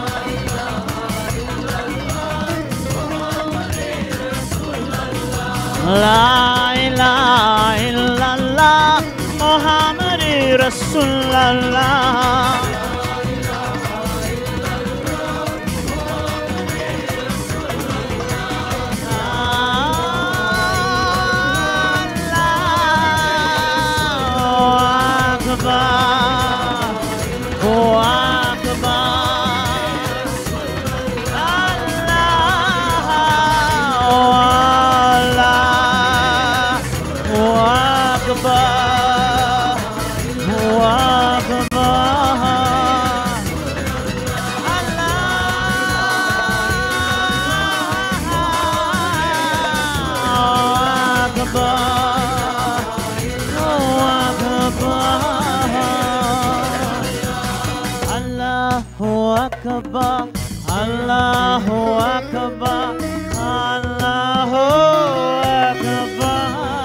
La ilaha illallah, Muhammadur Rasulullah. Allahu Akbar, Allahu Akbar.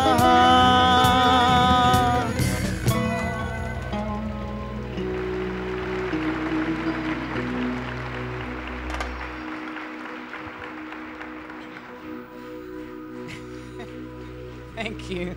Thank you.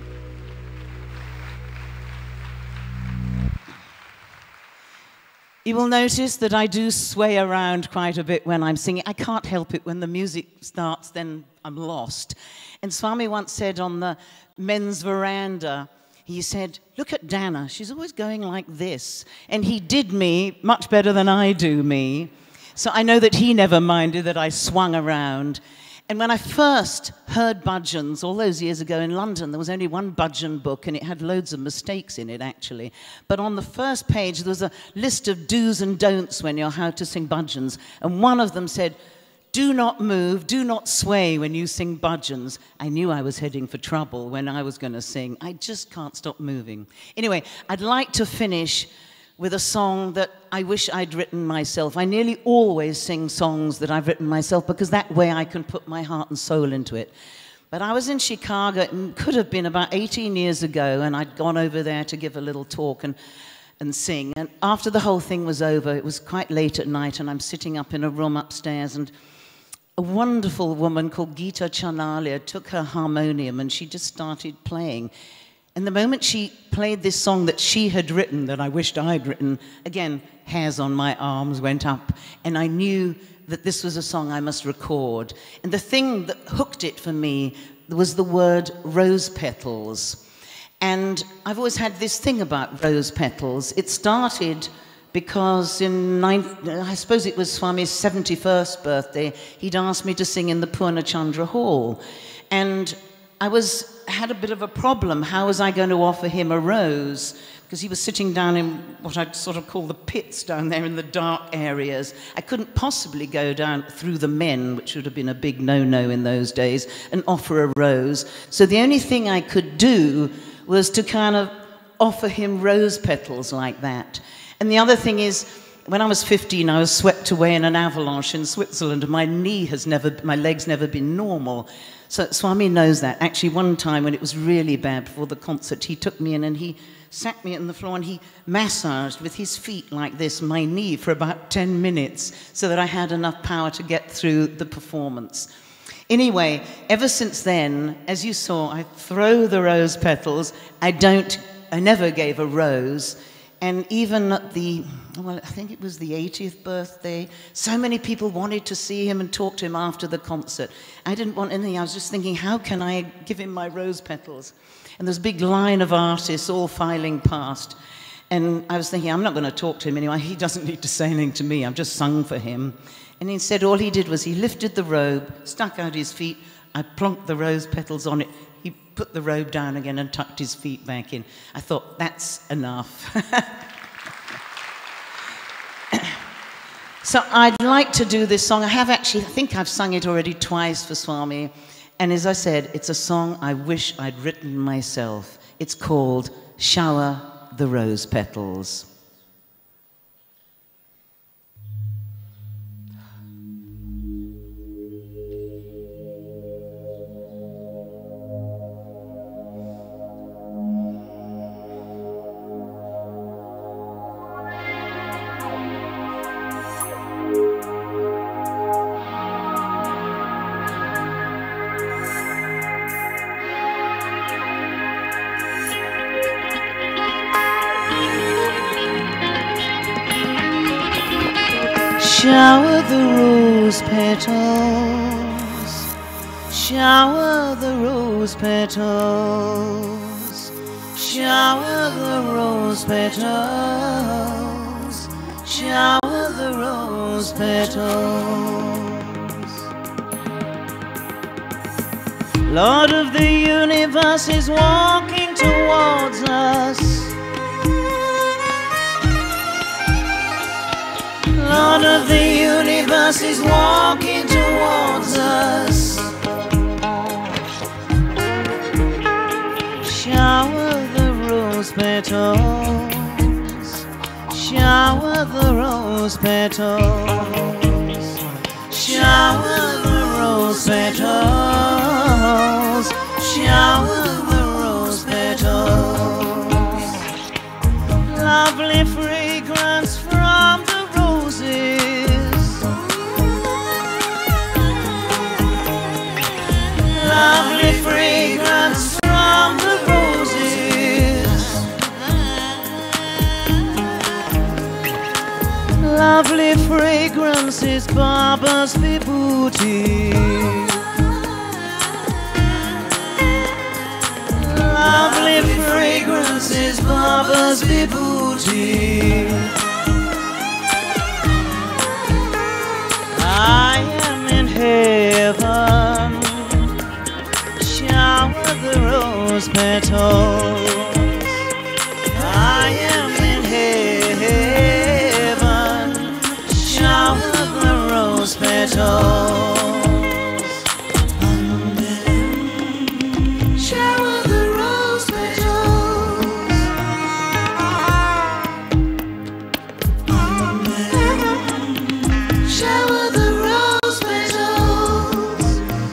You will notice that I do sway around quite a bit when I'm singing. I can't help it. When the music starts, then I'm lost. And Swami once said on the men's veranda, he said, look at Dana. She's always going like this. And he did me much better than I do me. So I know that he never minded that I swung around. And when I first heard bhajans all those years ago in London, there was only one bhajan book, and it had loads of mistakes in it, actually. But on the first page, there was a list of do's and don'ts when you're how to sing bhajans. And one of them said, do not move, do not sway when you sing bhajans. I knew I was heading for trouble when I was going to sing. I just can't stop moving. Anyway, I'd like to finish with a song that I wish I'd written myself. I nearly always sing songs that I've written myself because that way I can put my heart and soul into it. But I was in Chicago, it could have been about eighteen years ago, and I'd gone over there to give a little talk and, and sing. And after the whole thing was over, it was quite late at night, and I'm sitting up in a room upstairs, and a wonderful woman called Gita Chanalia took her harmonium, and she just started playing. And the moment she played this song that she had written, that I wished I'd written, again, hairs on my arms went up, and I knew that this was a song I must record. And the thing that hooked it for me was the word rose petals. And I've always had this thing about rose petals. It started because in, nine, I suppose it was Swami's seventy-first birthday, he'd asked me to sing in the Purna Chandra Hall. And I was... had a bit of a problem. How was I going to offer him a rose? Because he was sitting down in what I'd sort of call the pits down there in the dark areas. I couldn't possibly go down through the men, which would have been a big no-no in those days, and offer a rose. So the only thing I could do was to kind of offer him rose petals like that. And the other thing is, when I was fifteen, I was swept away in an avalanche in Switzerland, and my knee has never, my leg's never been normal. So Swami knows that. Actually, one time when it was really bad before the concert, he took me in and he sat me on the floor and he massaged with his feet like this, my knee, for about ten minutes so that I had enough power to get through the performance. Anyway, ever since then, as you saw, I throw the rose petals. I don't, I never gave a rose. And even at the, well, I think it was the eightieth birthday, so many people wanted to see him and talk to him after the concert. I didn't want anything. I was just thinking, how can I give him my rose petals? And there's a big line of artists all filing past. And I was thinking, I'm not going to talk to him anyway. He doesn't need to say anything to me. I've just sung for him. And instead, all he did was he lifted the robe, stuck out his feet. I plonked the rose petals on it. He put the robe down again and tucked his feet back in. I thought, that's enough. So I'd like to do this song. I have actually, I think I've sung it already twice for Swami. And as I said, it's a song I wish I'd written myself. It's called Shower the Rose Petals. Shower the rose petals, shower the rose petals, shower the rose petals, shower the rose petals. Lord of the universe is walking towards us. Lord of the universe is walking towards us. Shower the rose petals, shower the rose petals, shower the rose petals, shower the rose petals. Lovely fragrance from the lovely fragrance from the roses. Lovely fragrance is Baba's vibhuti. Lovely fragrance is Baba's vibhuti. I am in heaven. Shower the rose petals. I am in heaven. Shower the rose petals. Shower the rose petals. Shower the rose petals.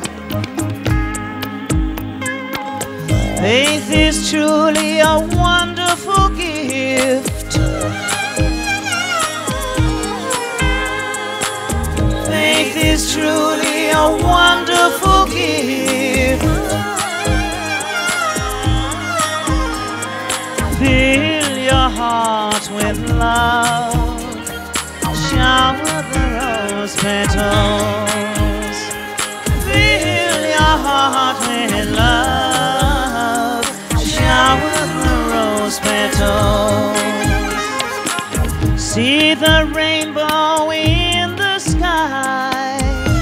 Faith is truly a wonderful gift. Faith is truly a wonderful gift. Fill your heart with love. Shower the rose petals. Fill your heart with love. Shower the rose petals. See the rainbow in the sky.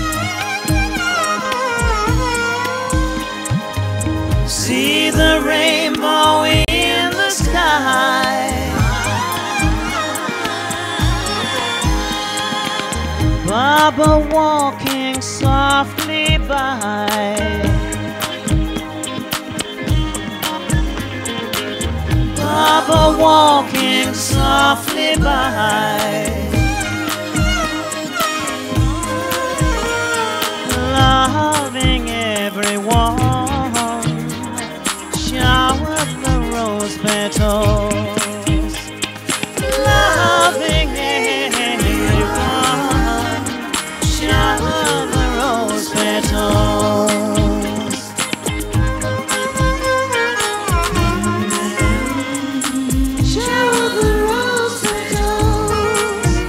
See the rainbow in the sky. Baba walking softly by. Baba walking softly by. Loving everyone. Shower the rose petals. Loving everyone. Shower the rose petals. Shower the rose petals.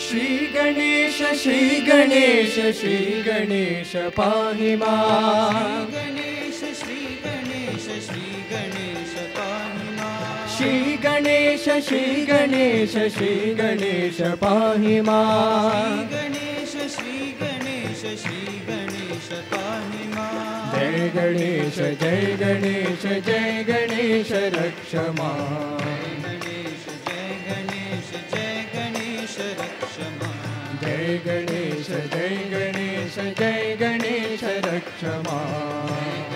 Shri Ganesha, Shri Ganesha, Shri Ganesha, Pahi Mam. Shri Ganesha, Shri Ganesha, Pahi Mam. Shri Ganesha, Shri Ganesha, Shri Ganesha, Pahi Mam. Ganesha, Shri Ganesha, Shri Ganesha, Pahi Mam. Jai Ganesha, Jai Ganesha, Jai Ganesha, Raksha Mam. Jai Ganesha, Jai Ganesha, Jai Ganesha, Raksha Mam.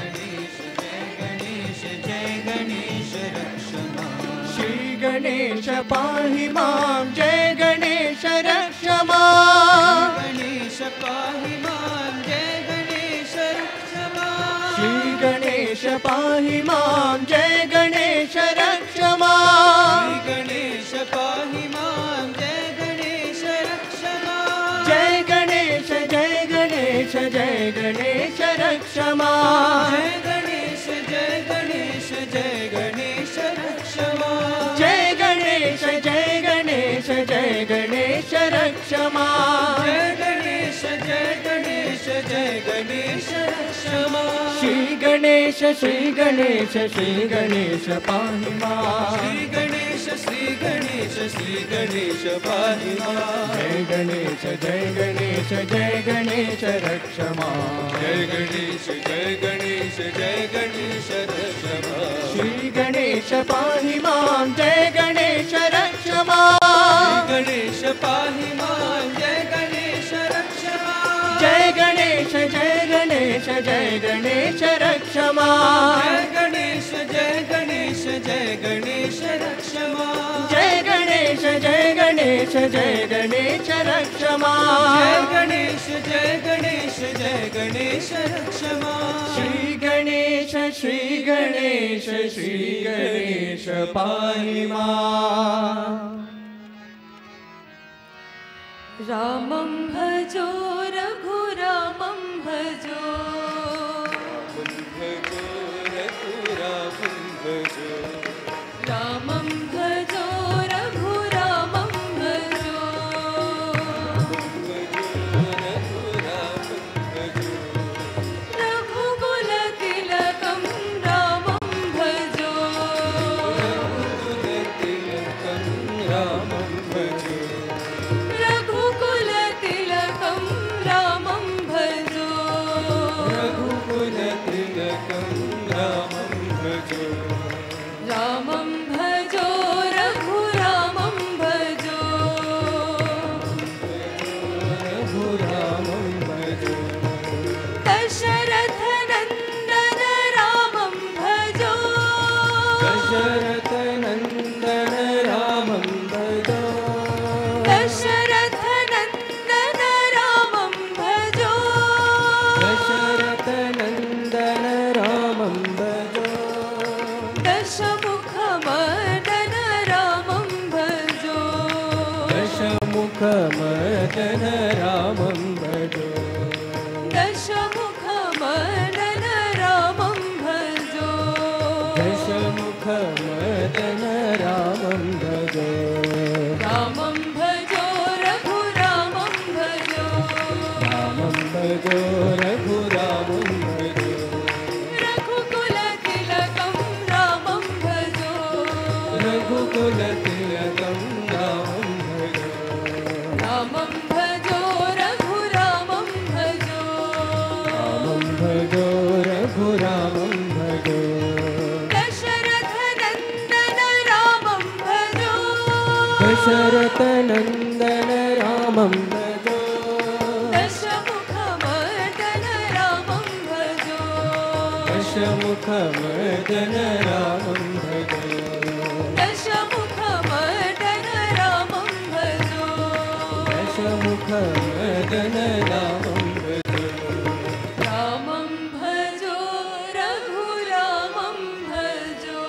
Shri Ganesha, Pahi Mam. Jai Ganesha, Raksha Mam. Ganesha, Pahi Mam. Jai Ganesha, Raksha Mam. Shri Ganesha, Pahi Mam. Jai Ganesha, Raksha Mam. Ganesha, Pahi Mam. Jai Ganesha, Raksha Mam. Jai Ganesha, Jai Ganesha, Jai Ganesha, Raksha Mam. Jai Ganesha, Jai Ganesha, Jai Ganesha, Raksha Mam. Jai Ganesha, Jai Ganesha, Jai Ganesha, Raksha Mam. Jai Ganesha, Jai Ganesha, Jai Ganesha, Raksha Mam. Shri Ganesha, Shri Ganesha, Shri Ganesha, Pahi Mam. Shri Ganesha, Shri Ganesha, Shri Ganesha, Pahi Mam. Jai Ganesha, Jai Ganesha, Jai Ganesha, Raksha Mam. Jai Ganesha, Jai Ganesha, Jai Ganesha, Raksha Mam. Shri Ganesha, Pahi Mam. Jai Ganesha, Raksha Mam. Ganesha, Pahi Mam. Jai Ganesha, Raksha Mam. Jai Ganesha, Jai Ganesha, Jai Ganesha, Raksha Mam. Jai Ganesha, Jai Ganesha, Jai Ganesha, Raksha Mam. Jai Ganesha, Jai Ganesha, Jai Ganesha, Raksha Mam. Jai Ganesha, Jai Ganesha, Jai Ganesha, Raksha Mam. Shri Ganesha, Shri Ganesha, Shri Ganesha, Pahi Mam. Ramam bhajo Raghuramam bhajo. Ramam bhajo Raghuramam bhajo. Raghukula tilakam Ramam bhajo. Ramam bhajo. Raghukula tilakam Ramam bhajo. Raghukula tilakam Ramam bhajo. Ramam bhajo Raghuramam bhajo. Raghuramam bhajo. Dasharatha nandana Ramam bhajo. Dasharatha nandana Ramam bhajo. Dasharatha nandana Ramam bhajo. Dasharatha nandana Ramam bhajo. Dashamukha madana Ramam bhajo. Dashamukha madana Ramam bhajo. Dashamukha madana Ramam bhajo. Dashamukha madana Ramam bhajo. Ramam bhajo Raghuramam bhajo. Ramam bhajo Raghuramam bhajo. Raghukula tilakam Ramam bhajo. Raghukula tilakam Ramam bhajo. Ramam bhajo Raghuramam bhajo. Ramam bhajo Raghuramam bhajo. Dasharatha nandana Ramam bhajo. Dasharatha nandana Ramam bhajo. Dashamukha madana Ramam bhajo. Dashamukha madana Ramam bhajo. Dashamukha madana Ramam bhajo. Dashamukha madana Ramam bhajo. Ramam bhajo Raghuramam bhajo.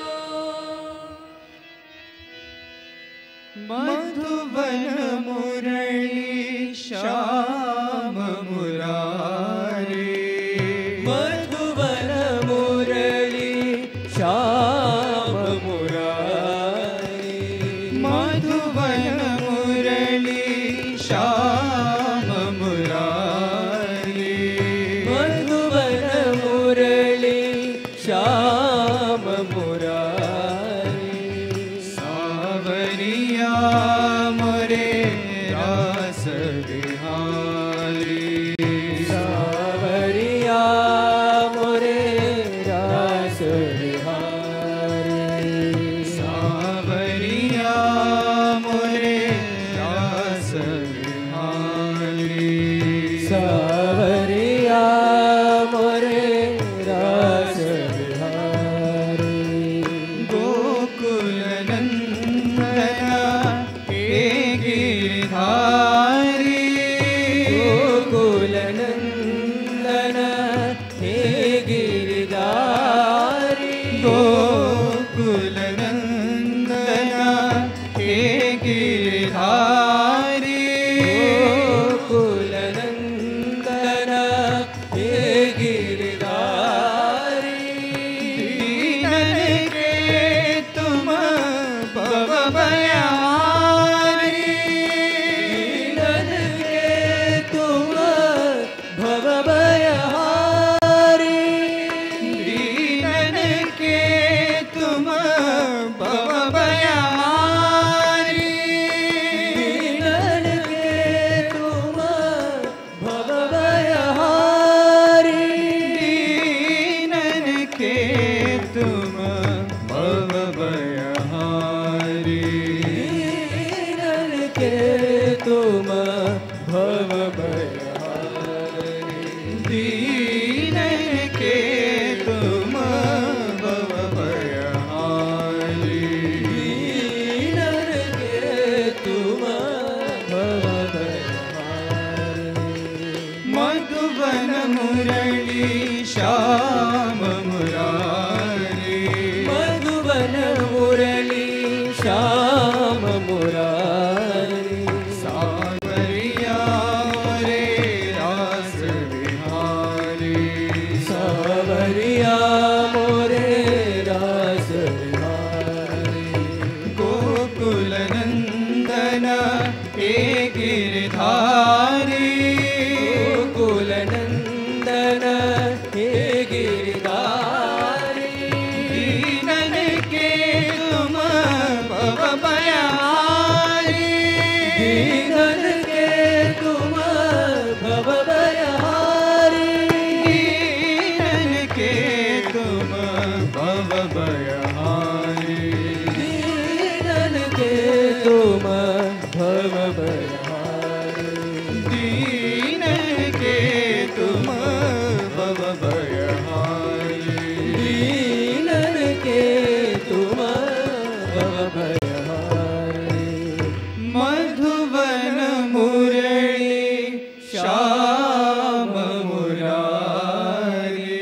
Madhuvan Murali Shyam Murari. Madhuvan Murali Shyam Murari. Madhuvan Murali Shyam Murari मधुवन मुरली श्याम मुरारी सावरिया मोरे रास बिहारी सावरिया मोरे रास बिहारी सावरिया मोरे रास बिहारी सावरिया मोरे रास बिहारी गोकुल नंदना हे गिरधारी गोकुल नंदन हे गिरधारी गोकुल नंदना हे गिरधारी गोकुल नंदन हे गिरधारी दीनन के तुम भव भयारी दीनन के तुम भव भयहारी दीनन के तुम भव भयारी दीनन के तुम भव भयहारी दीनन के तुम भव भयहारी दीनन के तुम भव भयहारी दीनन के तुम भव भयहारी दीनन के तुम भव भयहारी मधुवन मुरली श्याम मुरारी मधुवन मुरली श्याम मुरारी सावरिया रे रास बिहारी सावरिया मोरे रास बिहारी गोकुल नंदन हे गिरधारी गोकुल नंदन हे गिरधारी दीनन के तुम भव भयारी दीनन के तुम भव भयहारी दीनन के तुम भव भयहारी दीनन के तुम भव भयहारी दीनन के तुम भव भयहारी दीनन के तुम भव भयहारी मधुवन मुरली श्याम मुरारी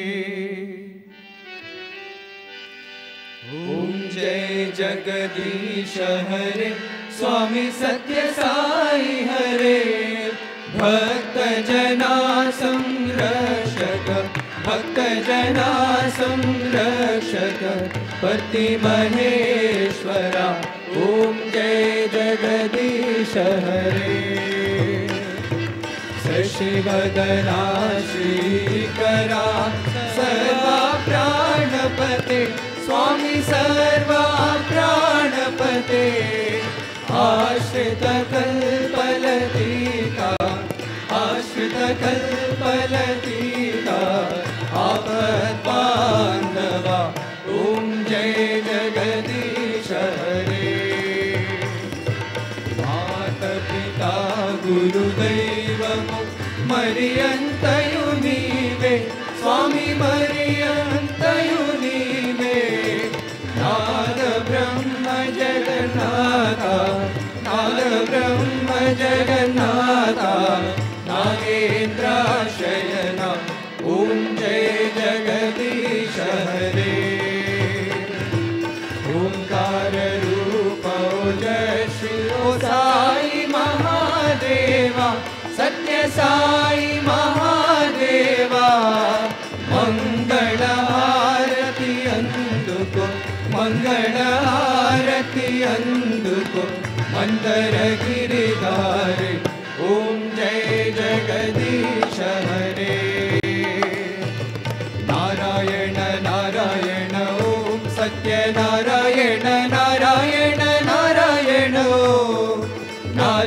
ओम जय जगदीश हरे स्वामी सत्य साई हरे भक्त जना संरक्षक भक्त जना संरक्षक पति महेश्वरा ओम जय जगदीश हरे शशिवदना श्रीकरा सर्वा प्राणपते स्वामी सर्वा प्राणपते आश्रित कल्पलतीका आश्रित कल्पलतीका आपद्बान्धवा ओम जय जगदीश हरे माता पिता गुरुदैवमु मरियन्तयु नीवे स्वामी मरियन्तयु नीवे नाद ब्रह्म जगन्नाथा नाद ब्रह्म जगन्नाथा नागेन्द्राशयना ओम जय जगदीश हरे ओंकार रूप जय श्री ओ साई महादेवा सत्य साई महादेवा मंगल आरती अंदुको मंगल आरती अंदुको मंदर गिरिधारी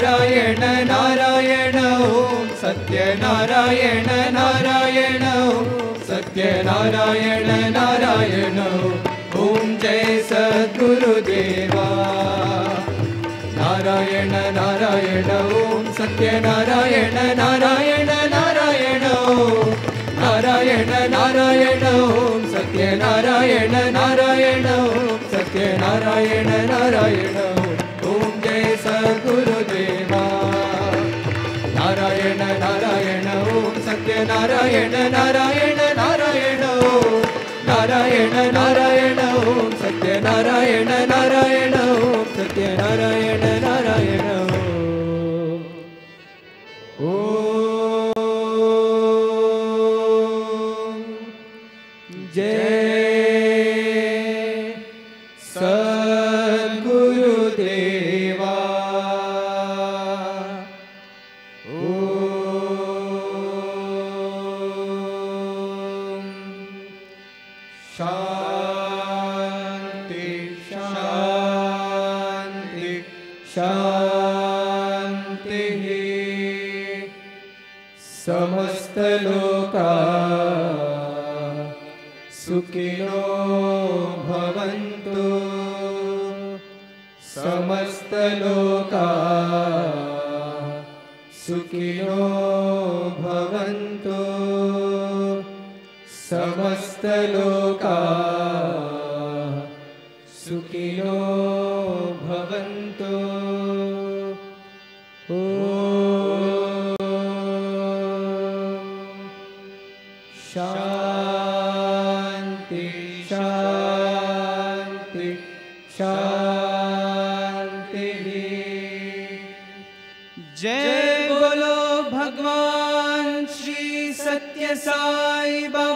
नारायण नारायण ओम सत्य नारायण नारायण ओम सत्य नारायण नारायण ओम जय सद्गुरुदेवा नारायण नारायण ओम सत्य नारायण नारायण नारायण ओम नारायण नारायण ओम सत्य नारायण नारायण ओम सत्य नारायण नारायण ओम जय सद्गुरुदेवा नारायण नारायण ओम सत्य नारायण नारायण नारायण ओम नारायण नारायण ओम सत्य नारायण नारायण ओम सत्य नारायण नारायण ओम जय सद्गुरुदेवा ओम शांति शांति शांति समस्त लोका सुखिनो भवन्तु समस्त लोका सुखिनो भवन्तु समस्त लोका सुखिनो भवन्तु शांति शांति शांति जय बोलो भगवान श्री सत्य साई बाबा